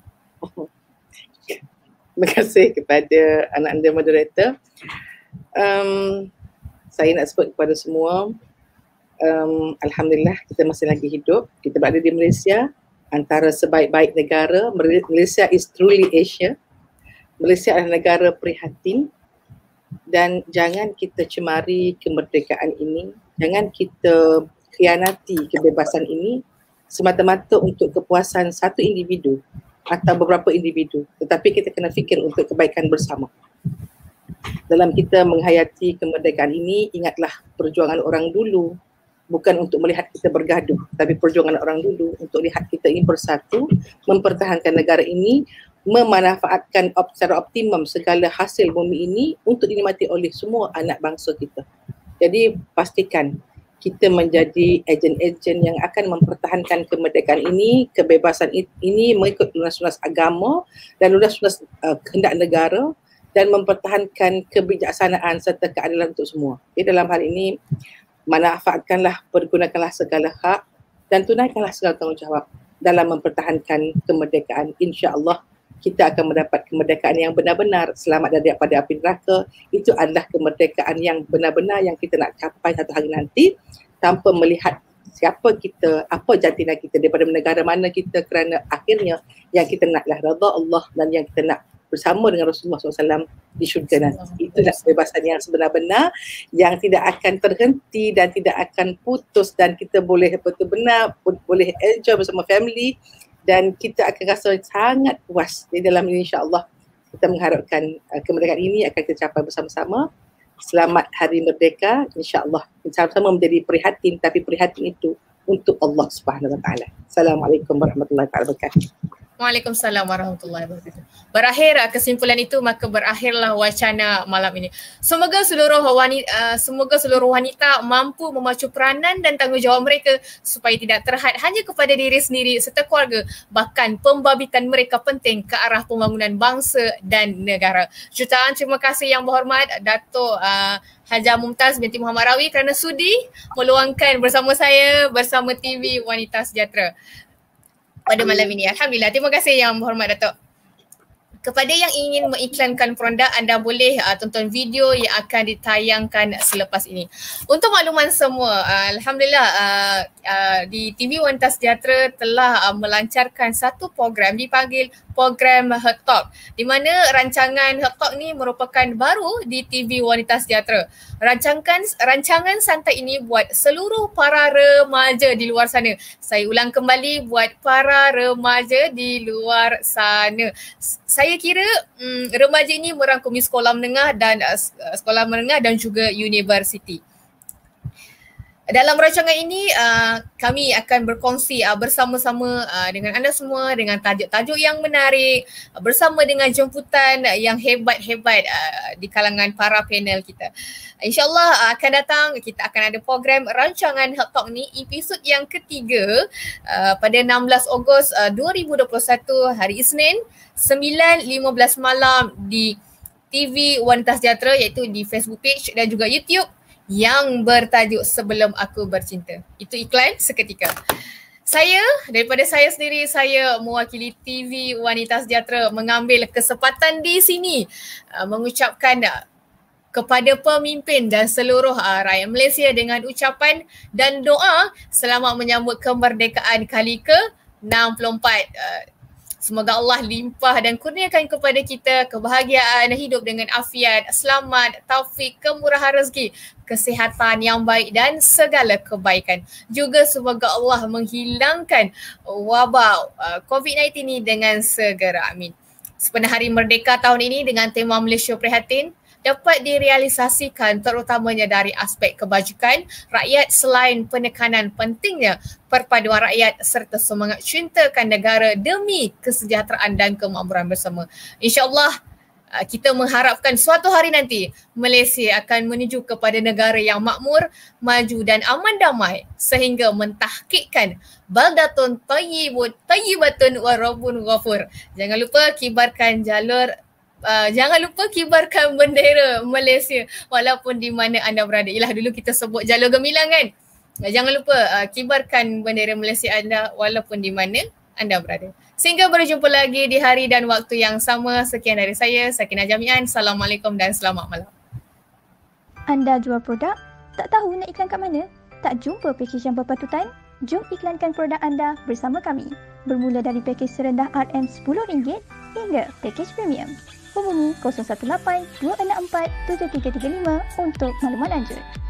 Speaker 5: Terima kasih kepada anak anda moderator. Um, saya nak sebut kepada semua, um, Alhamdulillah kita masih lagi hidup. Kita berada di Malaysia, antara sebaik-baik negara. Malaysia is truly Asia. Malaysia adalah negara prihatin. Dan jangan kita cemari kemerdekaan ini, jangan kita khianati kebebasan ini semata-mata untuk kepuasan satu individu atau beberapa individu, tetapi kita kena fikir untuk kebaikan bersama. Dalam kita menghayati kemerdekaan ini, ingatlah perjuangan orang dulu, bukan untuk melihat kita bergaduh, tapi perjuangan orang dulu untuk lihat kita ini bersatu, mempertahankan negara ini, memanfaatkan op, secara optimum segala hasil bumi ini untuk dinikmati oleh semua anak bangsa kita. Jadi pastikan kita menjadi ejen-ejen yang akan mempertahankan kemerdekaan ini, kebebasan ini mengikut lunas-lunas agama dan lunas-lunas uh, kehendak negara, dan mempertahankan kebijaksanaan serta keadilan untuk semua. Jadi dalam hal ini, manfaatkanlah, pergunakanlah segala hak dan tunaikanlah segala tanggungjawab dalam mempertahankan kemerdekaan. InsyaAllah kita akan mendapat kemerdekaan yang benar-benar selamat daripada api neraka. Itu adalah kemerdekaan yang benar-benar yang kita nak capai satu hari nanti, tanpa melihat siapa kita, apa jantina kita, daripada negara mana kita, kerana akhirnya yang kita naklah redha Allah dan yang kita nak bersama dengan Rasulullah sallallahu alaihi wasallam di syurga nanti. Itulah kebebasan yang sebenar-benar, yang tidak akan terhenti dan tidak akan putus, dan kita boleh betul-benar boleh enjoy bersama family, dan kita akan rasa sangat puas di dalam ini. InsyaAllah kita mengharapkan uh, kemerdekaan ini akan kita capai bersama-sama. Selamat Hari Merdeka. InsyaAllah kita sama-sama menjadi prihatin, tapi prihatin itu untuk Allah Subhanahu Wa Taala. Assalamualaikum warahmatullahi wabarakatuh.
Speaker 1: Waalaikumsalam warahmatullahi wabarakatuh. Berakhir uh, kesimpulan itu, maka berakhirlah wacana malam ini. Semoga seluruh wanita, uh, semoga seluruh wanita mampu memacu peranan dan tanggungjawab mereka supaya tidak terhad hanya kepada diri sendiri serta keluarga, bahkan pembabitan mereka penting ke arah pembangunan bangsa dan negara. Jutaan terima kasih yang berhormat Dato' uh, Hajah Mumtaz binti Muhammad Rawi kerana sudi meluangkan bersama saya bersama T V Wanita Sejahtera pada malam ini. Alhamdulillah. Terima kasih yang berhormat Datuk. Kepada yang ingin mengiklankan produk, anda boleh uh, tonton video yang akan ditayangkan selepas ini. Untuk makluman semua, uh, Alhamdulillah uh, uh, di T V Wanita Sejahtera telah uh, melancarkan satu program dipanggil program Her Talk, di mana rancangan Her Talk ni merupakan baru di T V Wanita Sejahtera. Rancangan rancangan santai ini buat seluruh para remaja di luar sana. Saya ulang kembali, buat para remaja di luar sana. Saya kira um, remaja ini merangkumi sekolah menengah dan uh, sekolah menengah dan juga universiti. Dalam rancangan ini uh, kami akan berkongsi uh, bersama-sama uh, dengan anda semua dengan tajuk-tajuk yang menarik, uh, bersama dengan jemputan uh, yang hebat-hebat uh, di kalangan para panel kita. InsyaAllah uh, akan datang, kita akan ada program rancangan Health Talk ni episod yang ketiga uh, pada enam belas Ogos uh, dua ribu dua puluh satu hari Isnin sembilan lima belas malam di T V Wanita Sejahtera, iaitu di Facebook page dan juga YouTube yang bertajuk Sebelum Aku Bercinta. Itu iklan seketika. Saya, daripada saya sendiri, saya mewakili T V Wanita Sejahtera mengambil kesempatan di sini uh, mengucapkan uh, kepada pemimpin dan seluruh uh, rakyat Malaysia dengan ucapan dan doa selamat menyambut kemerdekaan kali ke enam puluh empat. Uh, Semoga Allah limpah dan kurniakan kepada kita kebahagiaan, hidup dengan afiat, selamat, taufik, kemurahan rezeki, kesihatan yang baik dan segala kebaikan. Juga semoga Allah menghilangkan wabak uh, covid sembilan belas ini dengan segera. Amin. Sepenuh Hari Merdeka tahun ini dengan tema Malaysia Prihatin dapat direalisasikan terutamanya dari aspek kebajikan rakyat selain penekanan pentingnya perpaduan rakyat serta semangat cintakan negara demi kesejahteraan dan kemakmuran bersama. InsyaAllah kita mengharapkan suatu hari nanti Malaysia akan menuju kepada negara yang makmur, maju dan aman damai sehingga mentahqiqkan baldatun tayyibun tayyibatun wa rabbun ghafur. Jangan lupa kibarkan jalur Uh, jangan lupa kibarkan bendera Malaysia walaupun di mana anda berada. Ialah dulu kita sebut jalur gemilang kan. Uh, jangan lupa uh, kibarkan bendera Malaysia anda walaupun di mana anda berada. Sehingga berjumpa lagi di hari dan waktu yang sama. Sekian dari saya, Sakinah Jamian. Assalamualaikum dan selamat malam.
Speaker 6: Anda jual produk? Tak tahu nak iklan kat mana? Tak jumpa pakej yang berpatutan? Jom iklankan produk anda bersama kami. Bermula dari pakej serendah R M sepuluh ringgit hingga pakej premium. Hubungi kosong satu lapan dua enam empat tujuh tiga tiga lima untuk maklumat lanjut.